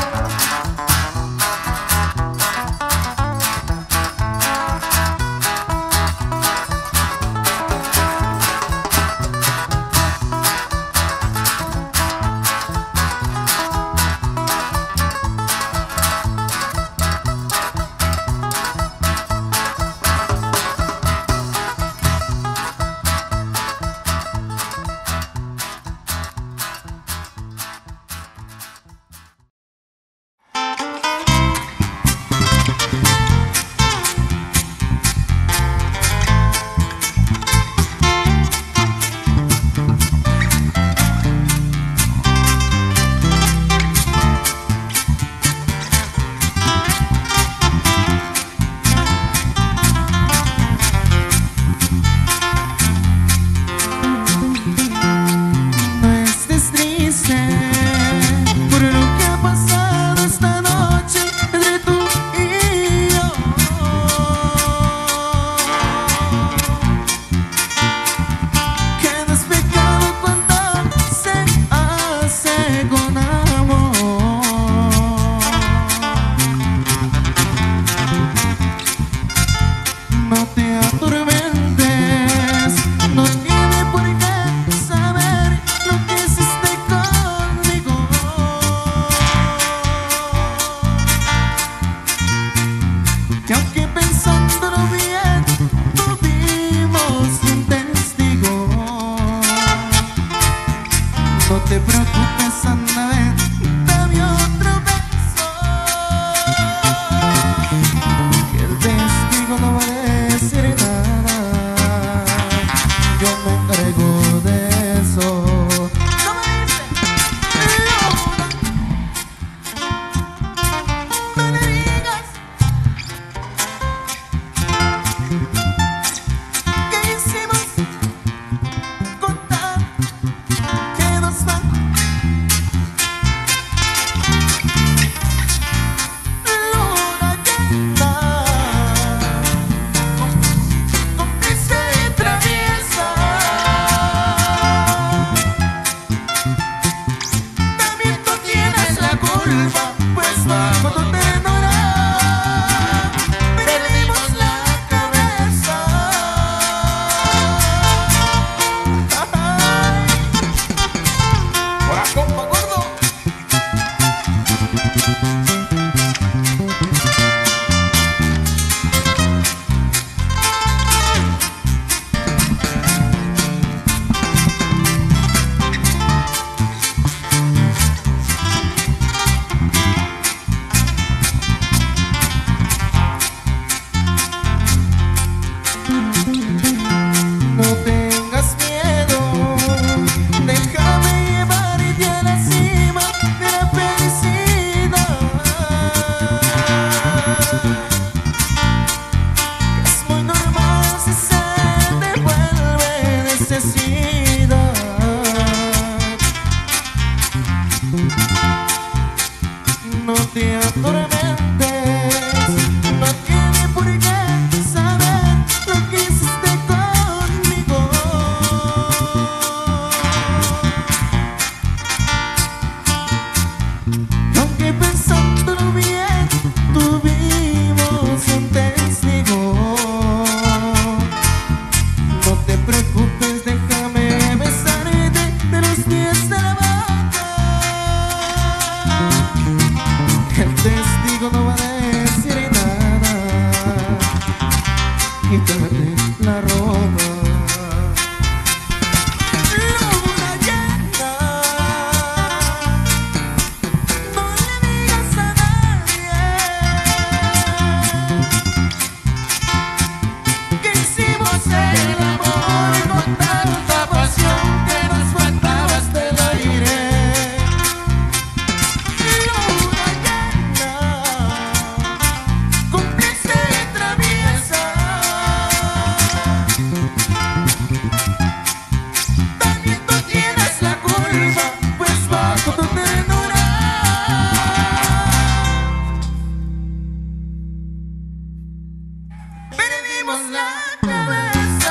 perdimos la cabeza.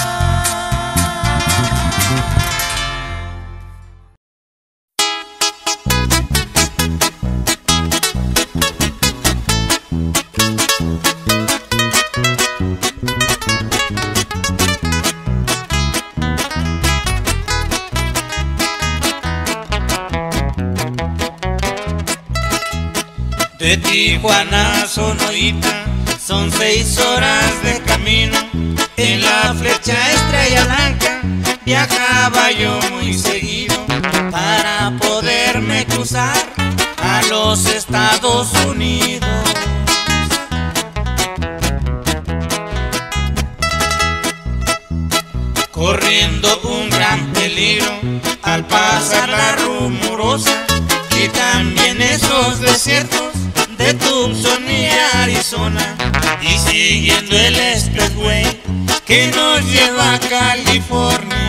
De Tijuana a Sonorita son 6 horas de camino. En la flecha Estrella Blanca viajaba yo muy seguido para poderme cruzar a los Estados Unidos. Corriendo un gran peligro al pasar la rumorosa y también esos desiertos de Tucson y Arizona, y siguiendo el expressway que nos lleva a California.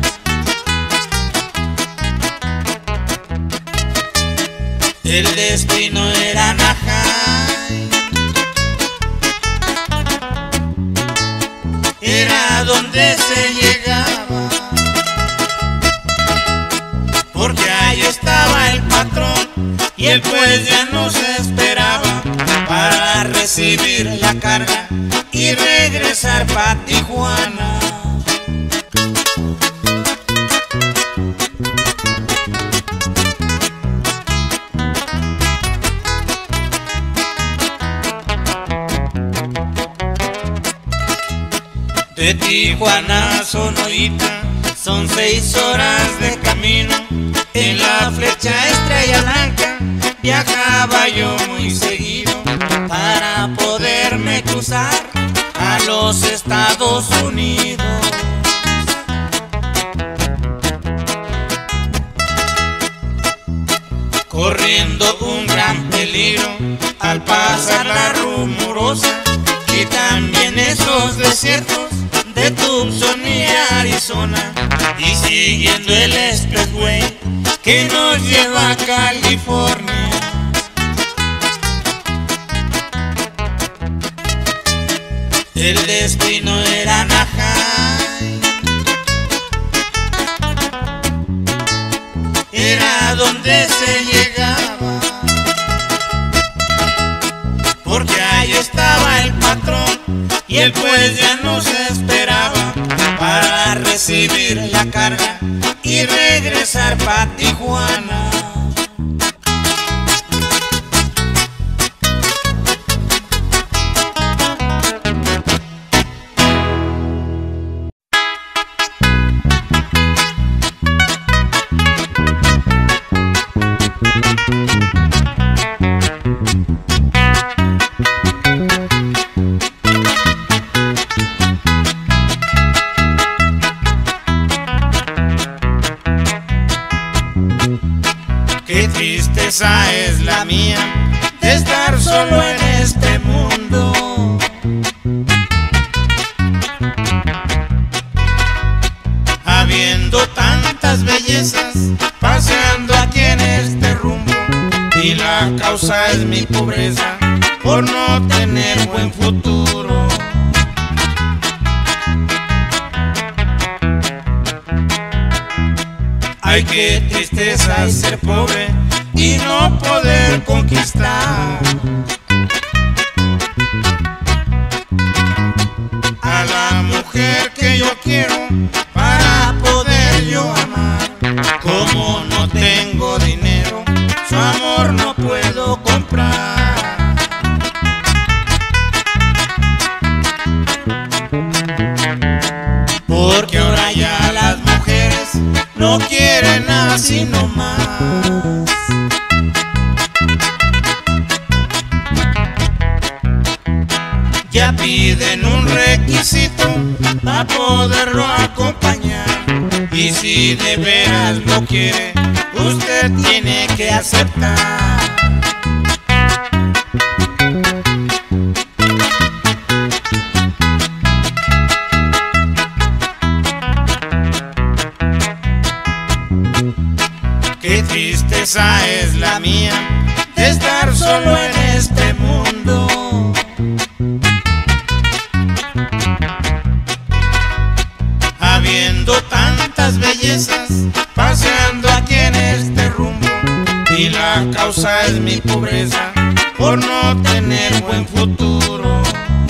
El destino era Anaheim, era donde se llegaba, porque ahí estaba el patrón y él pues ya nos esperaba para recibir la carga y regresar pa' Tijuana. De Tijuana a Sonorita son 6 horas de camino. En la flecha Estrella Blanca viajaba yo muy seguido para poderme cruzar a los Estados Unidos. Corriendo un gran peligro al pasar la rumorosa y también esos desiertos de Tucson y Arizona, y siguiendo el expressway que nos lleva a California. El destino era Anaheim, era donde se llegaba, porque ahí estaba el patrón y él pues ya nos esperaba para recibir la carga y regresar pa' Tijuana. Qué tristeza es la mía de estar solo en este mundo, habiendo tantas bellezas paseando aquí en este rumbo, y la causa es mi pobreza por no tener buen futuro. Ay, qué tristeza es ser pobre y no poder conquistar a la mujer que yo quiero para poder yo amar. Como no tengo dinero, su amor no puedo comprar. Porque ahora ya las mujeres no quieren así nomás. Ya piden un requisito para poderlo acompañar, y si de veras lo quiere, usted tiene que aceptar. Qué tristeza es la mía de estar solo en este mundo, tristezas paseando aquí en este rumbo, y la causa es mi pobreza por no tener buen futuro.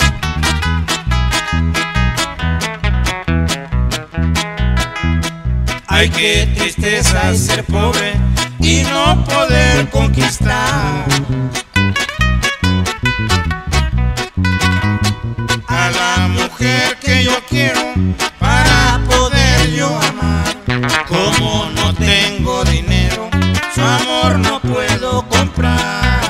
Ay, qué tristeza es ser pobre y no poder conquistar a la mujer que yo quiero para poder yo amar. Como no tengo dinero, su amor no puedo comprar.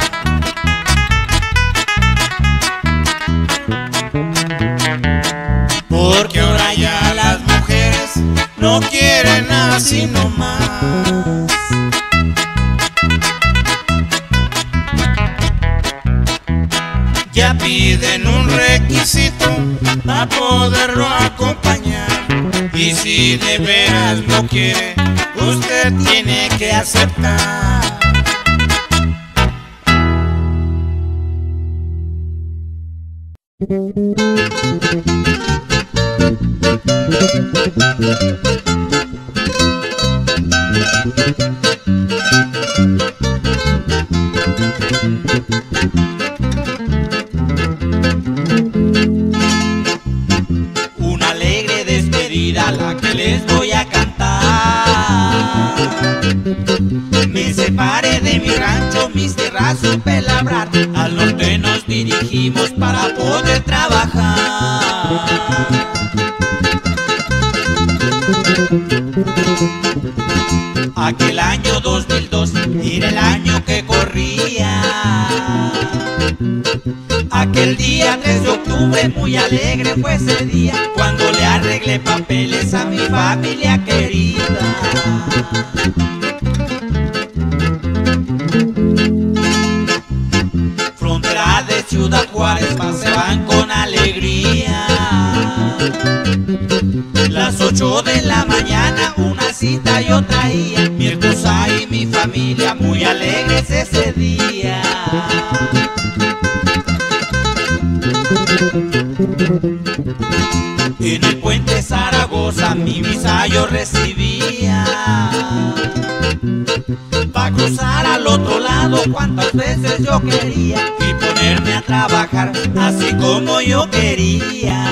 Porque ahora ya las mujeres no quieren así nomás. Ya piden un requisito para poderlo acompañar, y si de veras lo quiere, usted tiene que aceptar. Una alegre despedida la que les voy a cantar. Me separé de mi rancho, mis tierras supe labrar. Al norte nos dirigimos para poder trabajar. Aquel año 2002 era el año que corría. Aquel día 3 de octubre muy alegre fue ese día, cuando le arreglé papeles a mi familia querida. Frontera de Ciudad Juárez paseaban con alegría. Las 8 de la mañana una cita yo traía, mi esposa y mi familia muy alegres ese día. En el puente Zaragoza mi visa yo recibía, pa' cruzar al otro lado cuantas veces yo quería, y ponerme a trabajar así como yo quería.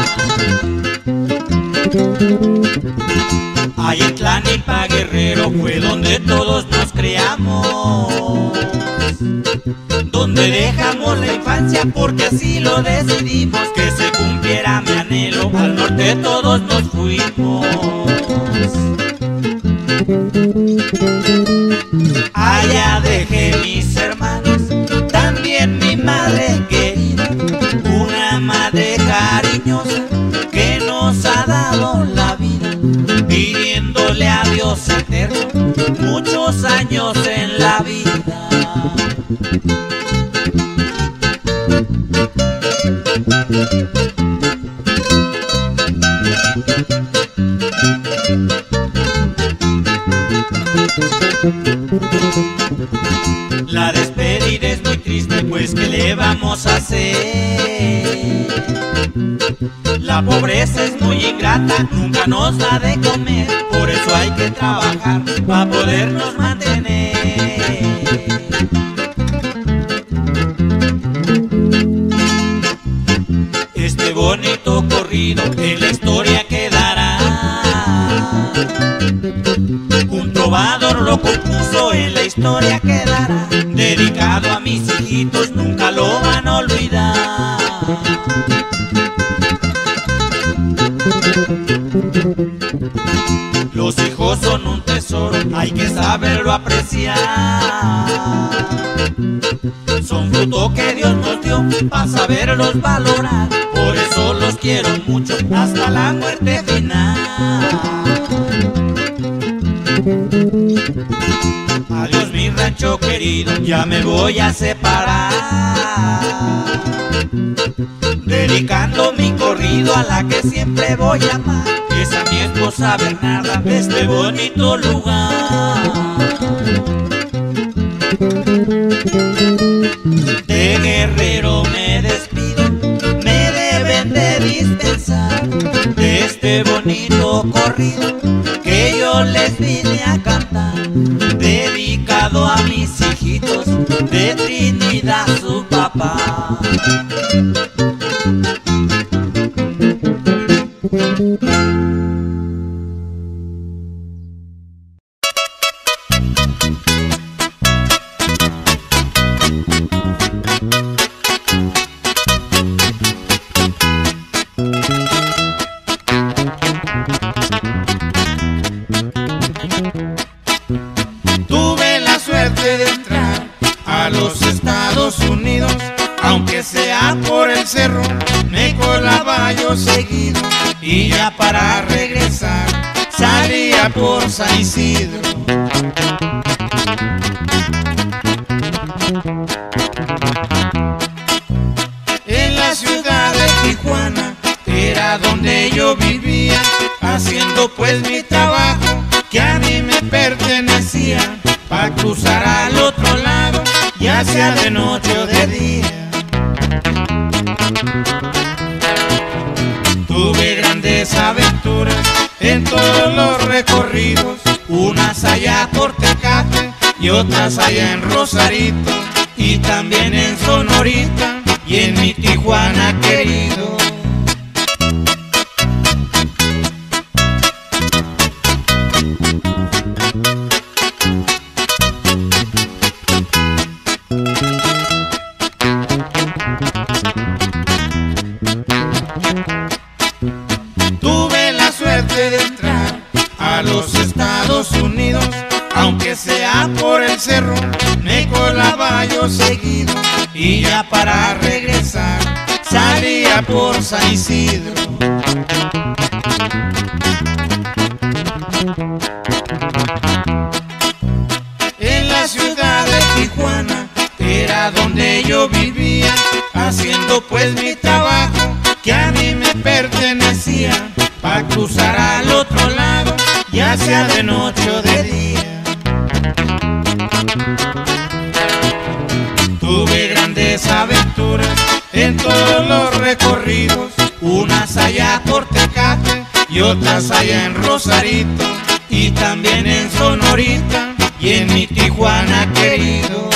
Ahí en Tlalnilpa, Guerrero, fue donde todos nos creamos, donde dejamos la infancia porque así lo decidimos, que se cumpliera mi anhelo, al norte todos nos fuimos. Allá dejé mis hermanos, también mi madre querida, una madre cariñosa que nos ha dado la vida, pidiéndole a Dios eterno muchos años en la vida. La despedida es muy triste, pues ¿qué le vamos a hacer? La pobreza es muy ingrata, nunca nos da de comer, por eso hay que trabajar para podernos mantener. Este bonito corrido en la historia quedará. Un trovador lo compuso, en la historia quedará. Dedicado a mis hijitos, nunca lo van a olvidar. Los hijos son un tesoro, hay que saberlo apreciar. Son fruto que Dios nos dio, para saberlos valorar. Por eso los quiero mucho, hasta la muerte final. Adiós mi rancho querido, ya me voy a separar, dedicando mi corrido a la que siempre voy a amar, y es a mi esposa Bernarda de este bonito lugar. De Guerrero me despido, me deben de dispensar de este bonito corrido que les vine a cantar, dedicado a mis hijitos de Trinidad su papá. Tuve la suerte de entrar a los Estados Unidos, aunque sea por el cerro, me colaba yo seguido, y ya para regresar salía por San Isidro. En la ciudad de Tijuana era donde yo vivía, haciendo pues mi trabajo que a mí me pertenecía, pa' cruzar al otro lado, ya sea de noche o de día. Tuve grandes aventuras en todos los recorridos, unas allá por Tecate y otras allá en Rosarito, y también en Sonorita y en mi Tijuana querido. Tuve la suerte de entrar a los Estados Unidos, aunque sea por el cerro, me colaba yo seguido, y ya para regresar salía por San Isidro. En la ciudad de Tijuana era donde yo vivía, haciendo pues mi trabajo que a mí me pertenecía, pa' cruzar al otro lado, ya sea de noche o de día. Tuve grandes aventuras en todos los recorridos, unas allá por Tecate y otras allá en Rosarito, y también en Sonorita y en mi Tijuana querido.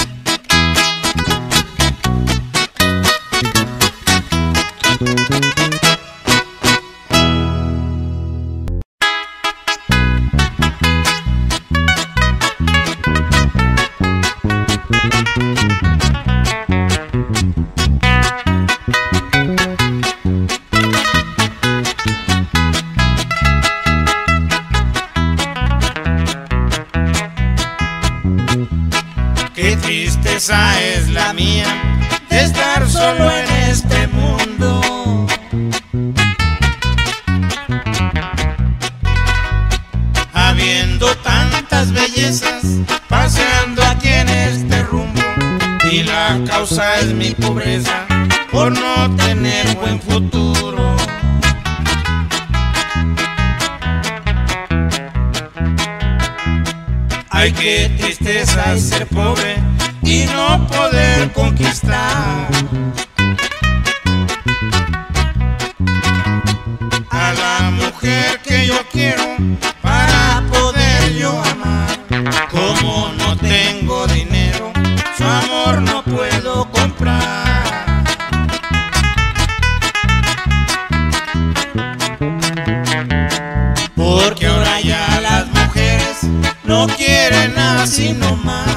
Qué tristeza es la mía de estar solo en este mundo, habiendo tantas bellezas paseando aquí en este rumbo, y la causa es mi pobreza por no tener buen futuro. Ay, qué tristeza es ser pobre y no poder conquistar a la mujer que yo quiero para poder yo amar. Como no tengo dinero, su amor no puedo comprar. Porque ahora ya las mujeres no quieren así nomás.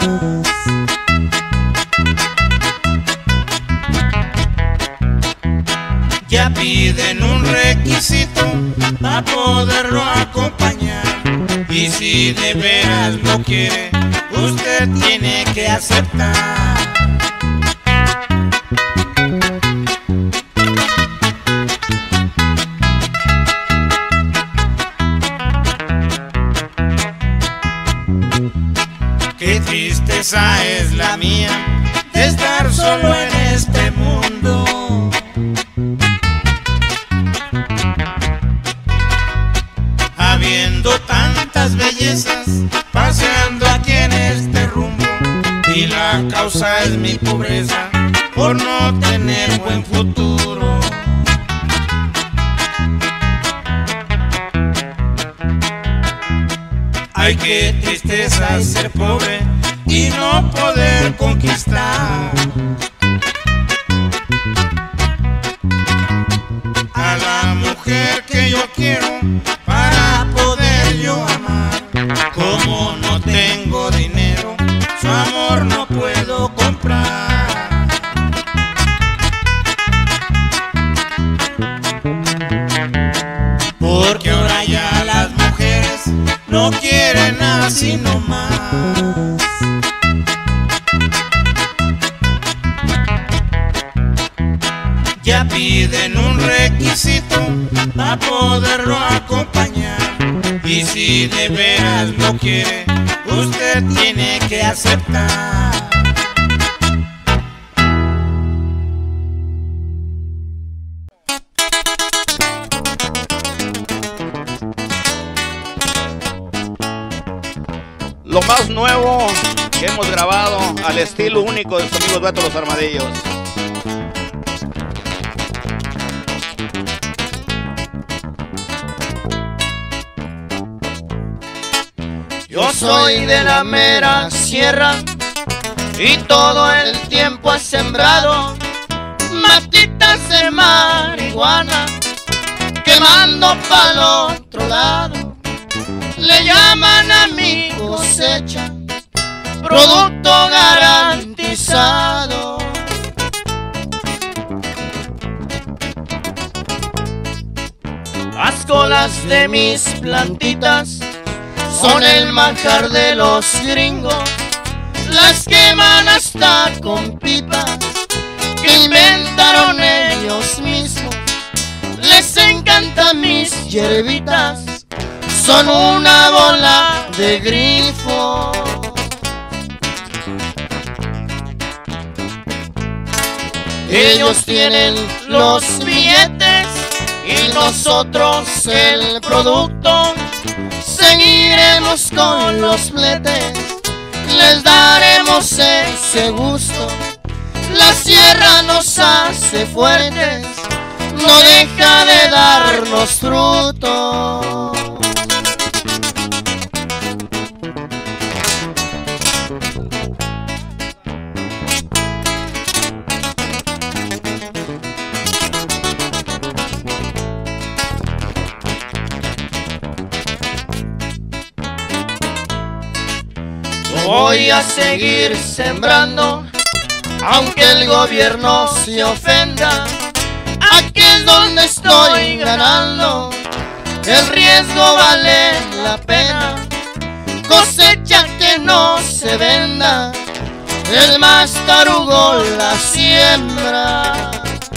Ya piden un requisito para poderlo acompañar, y si de veras lo quiere, usted tiene que aceptar. Qué tristeza es la mía de estar solo en este mundo, habiendo tantas bellezas paseando aquí en este rumbo, y la causa es mi pobreza por no tener buen futuro. Ay, qué tristeza es ser pobre y no poder conquistar a la mujer que yo quiero para poder yo amar. Como no tengo dinero, su amor no puedo comprar. Porque ahora ya las mujeres no quieren así nomás. Ya piden un requisito para poderlo acompañar. Y si de veras lo quiere, usted tiene que aceptar. Lo más nuevo que hemos grabado al estilo único de sus amigos Beto Los Armadillos. Yo soy de la mera sierra y todo el tiempo he sembrado matitas de marihuana, quemando pa'l otro lado. Le llaman a mi cosecha producto garantizado. Las colas de mis plantitas son el manjar de los gringos, las queman hasta con pipas que inventaron ellos mismos. Les encantan mis hierbitas, son una bola de grifo. Ellos tienen los billetes y nosotros el producto. Seguiremos con los fletes, les daremos ese gusto. La sierra nos hace fuertes, no deja de darnos fruto. Voy a seguir sembrando, aunque el gobierno se ofenda. Aquí es donde estoy ganando, el riesgo vale la pena. Cosecha que no se venda, el más tarugo la siembra.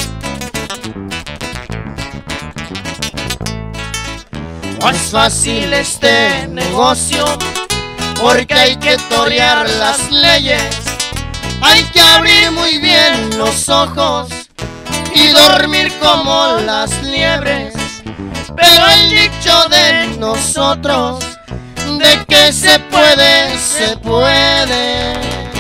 No es fácil este negocio, porque hay que torear las leyes, hay que abrir muy bien los ojos y dormir como las liebres. Pero el dicho de nosotros, de que se puede, se puede.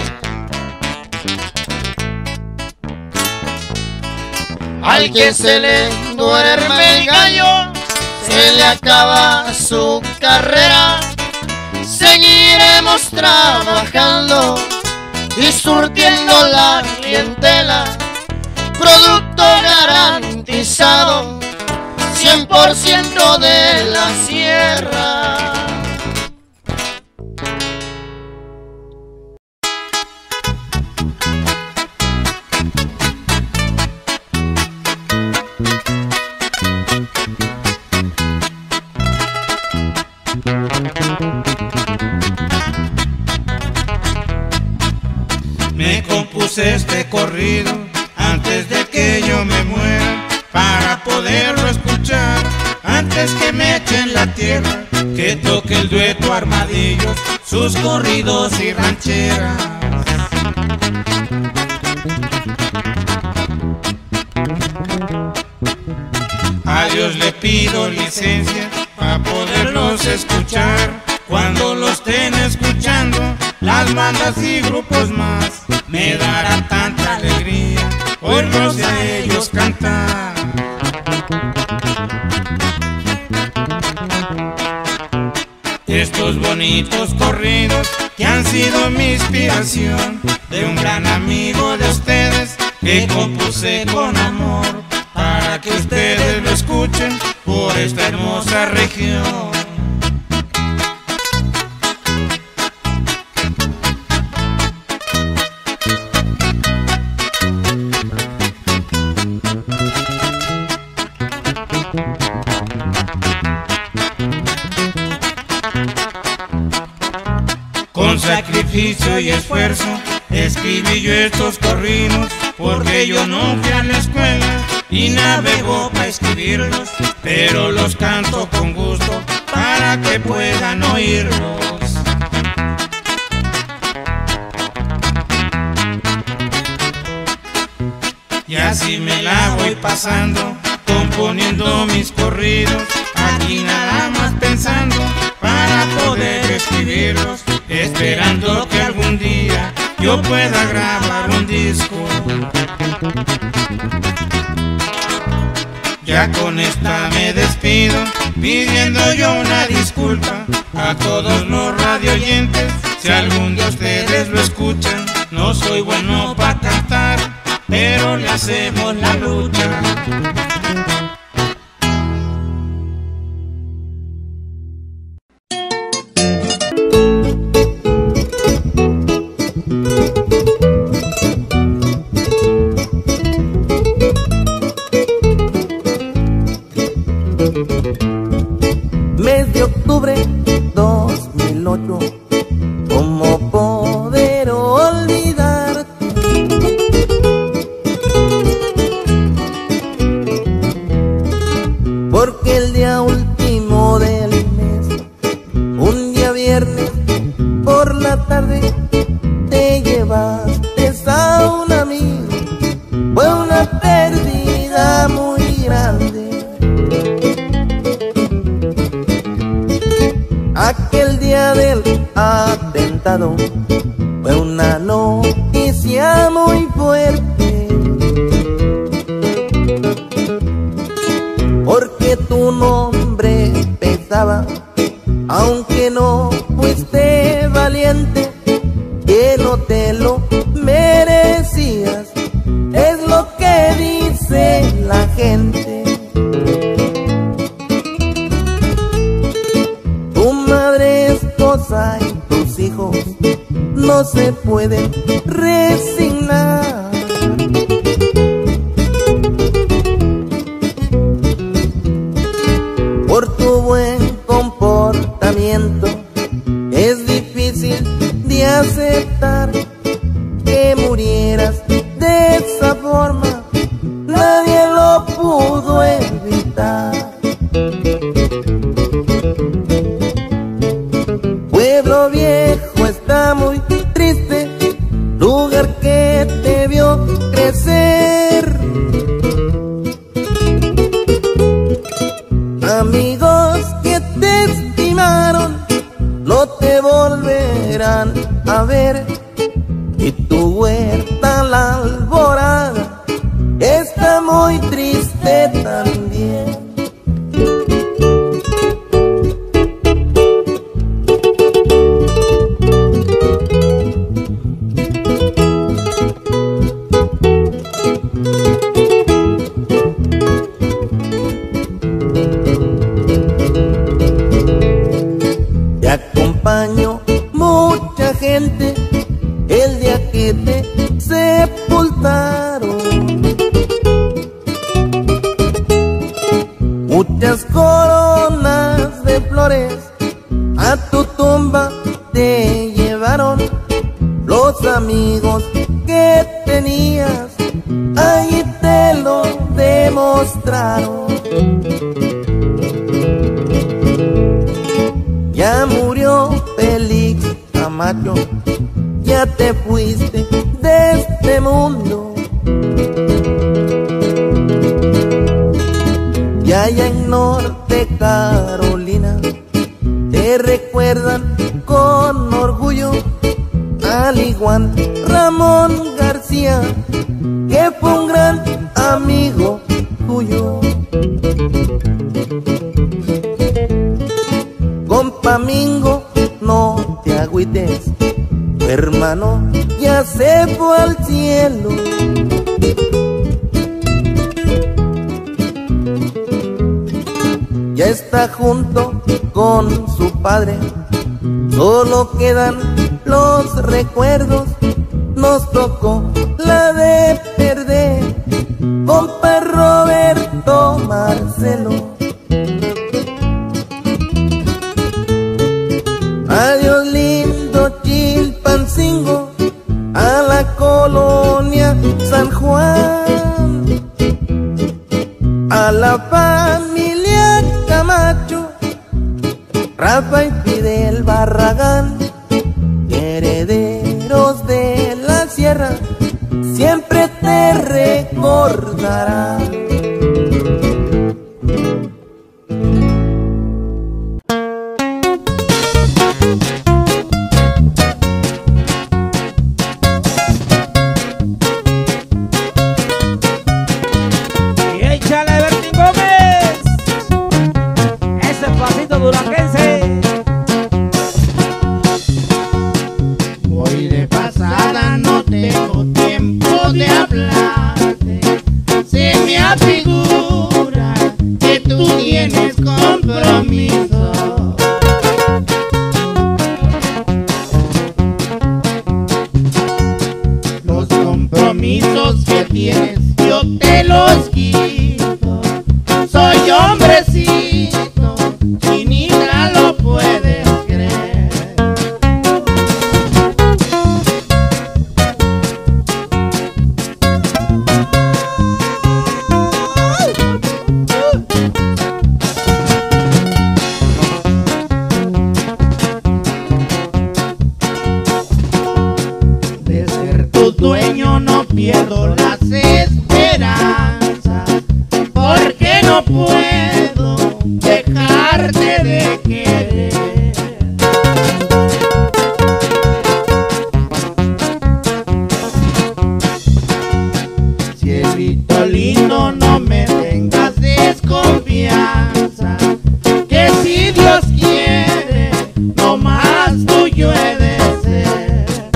Al que se le duerme el gallo, se le acaba su carrera. Seguiremos trabajando y surtiendo la clientela. Producto garantizado, 100% de la sierra. Me compuse este corrido antes de que yo me muera, para poderlo escuchar antes que me echen la tierra. Que toque el dueto Armadillos, sus corridos y rancheras. A Dios le pido licencia para poderlos escuchar. Cuando los estén escuchando las bandas y grupos más, me dará tanta alegría oírlos a ellos cantar. Estos bonitos bonitos corridos que han sido mi inspiración, de un gran amigo de ustedes que compuse con amor, para que ustedes lo escuchen por esta hermosa región. Con sacrificio y esfuerzo escribí yo estos corridos, porque yo no fui a la escuela y navego para escribirlos, pero los canto con gusto para que puedan oírlos. Y así me la voy pasando, componiendo mis corridos, aquí nada más pensando para poder escribirlos, esperando que algún día yo pueda grabar un disco. Ya con esta me despido, pidiendo yo una disculpa a todos los radioyentes. Si algún día ustedes lo escuchan, no soy bueno para cantar, pero le hacemos la lucha. Mes de octubre 2008, ¿cómo poder olvidarte? Porque el día último del mes, un día viernes por la tarde, te llevaste a un amigo. Fue una pérdida muy grande. Aquel día del atentado fue una noticia muy fuerte, porque tu nombre pesaba, aunque no fuiste valiente, que no te lo merecías, es lo que dice la gente. Y tus hijos no se pueden resignar. Por tu buen comportamiento es difícil de aceptar que murieras de esa forma, nadie lo pudo evitar. Pueblo viejo está muy triste, lugar que te vio crecer. Amigos que te estimaron no te volverán a ver, y tu huerta la alborada está muy triste también. Te acompañó mucha gente el día que te sepultaron. Muchas coronas de flores a tu tumba te llevaron. Los amigos que tenías allí te lo demostraron. Ya murió Félix Camacho, ya te fuiste de este mundo. Y allá en Norte Carolina te recuerdan con orgullo, al igual Ramón García, que fue un gran amigo tuyo. Compa Mingo, no agüites, tu hermano ya se fue al cielo. Ya está junto con su padre, solo quedan los recuerdos. Nos tocó la de perder, compa Roberto Marcelo. Adiós lindo Chilpancingo, a la colonia San Juan, a la familia Camacho, Rafa y Fidel Barragán, herederos de la sierra, siempre te recordarán. Voy de pasada, no tengo tiempo de hablarte. Se me afigura que tú tienes compromiso. Los compromisos que tienes yo te los quito. Soy hombrecito y ni nada lo puedes creer. De ser tu dueño no pierdo las esperanzas, porque no puedo dejarte de querer. Cielito lindo, no me tengas desconfianza, que si Dios quiere, no más tuyo he de ser.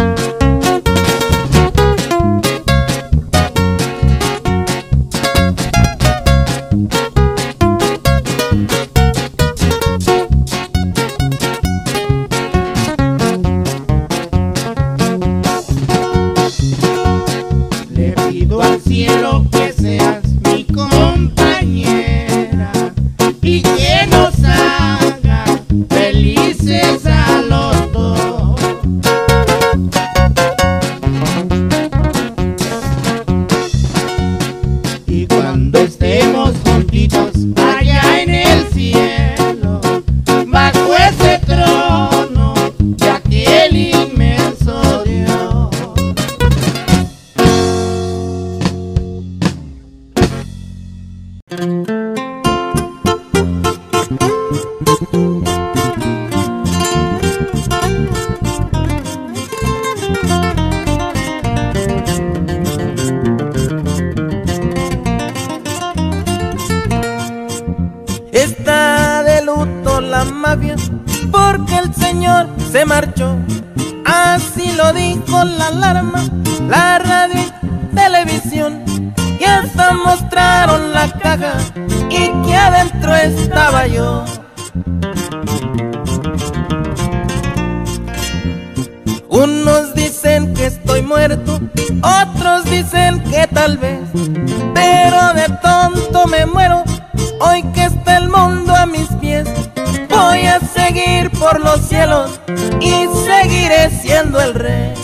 Le pido al cielo que seas mi compañera y que nos haga felices a los dos. Y cuando estemos juntitos allá en el cielo, bajo ese trono de aquel inmenso Dios. Está de luto la mafia porque el señor se marchó. Así lo dijo la alarma, la radio y televisión. Y hasta mostraron la caja y que adentro estaba yo. Unos dicen que estoy muerto, otros dicen que tal vez, pero de tonto me muero hoy que está el mundo a mis pies. Voy a seguir por los cielos y seguiré siendo el rey.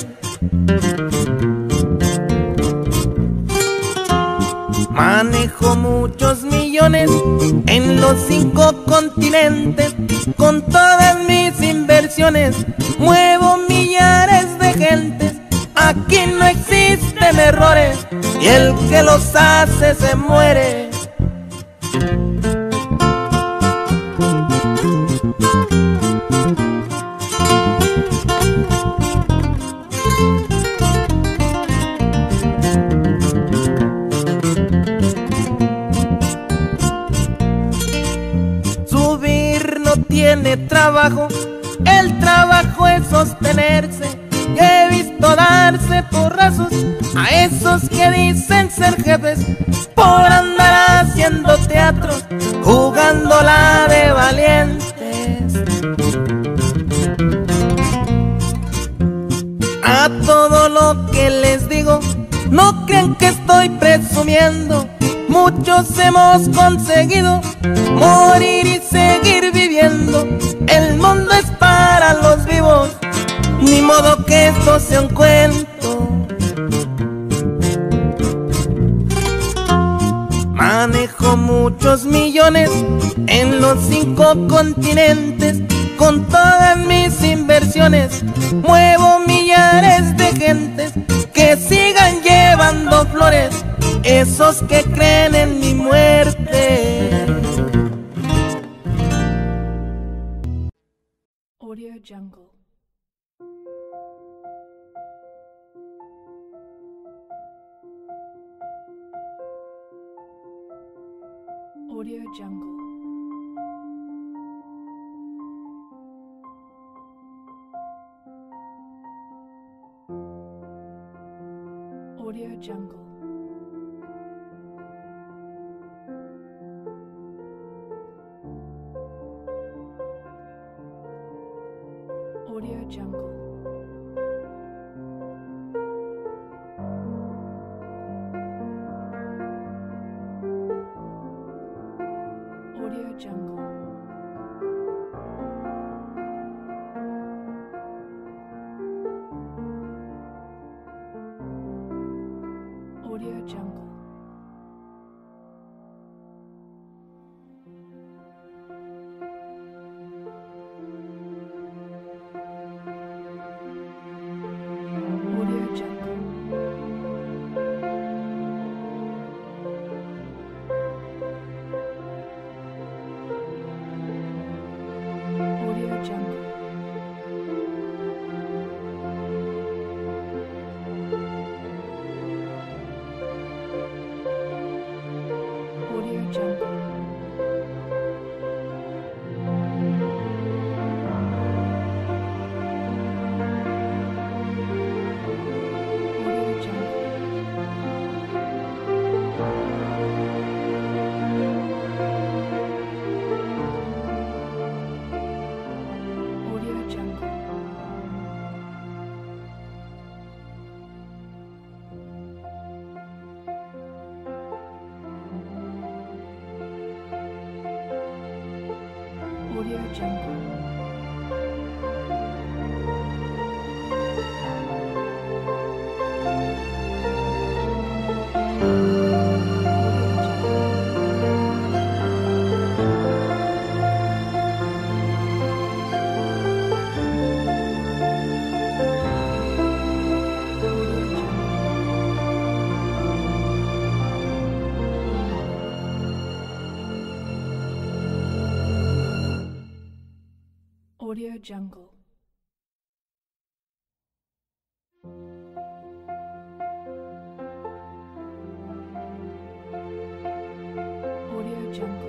Manejo muchos millones en los 5 continentes. Con todas mis inversiones muevo millares de gentes. Aquí no existen errores y el que los hace se muere. Subir no tiene trabajo, El trabajo es sostenerse. Y he visto darse porrazos a esos que dicen ser jefes por andar haciendo teatro, jugándola de valientes. A todo lo que les digo, no crean que estoy presumiendo. Muchos hemos conseguido morir y seguir viviendo. El mundo es para los vivos, ni modo que esto sea un cuento. Manejo muchos millones en los 5 continentes. Con todas mis inversiones muevo millares de gentes. Que sigan llevando flores esos que creen en mi muerte. Audio Jungle. Audio Jungle. Audio Jungle. Audio Jungle. Audio Jungle. Audio Jungle. Audio Jungle. Audio Jungle. Audio Jungle. Audio Jungle. Audio Jungle. Audio Jungle. Audio Jungle. Audio Jungle.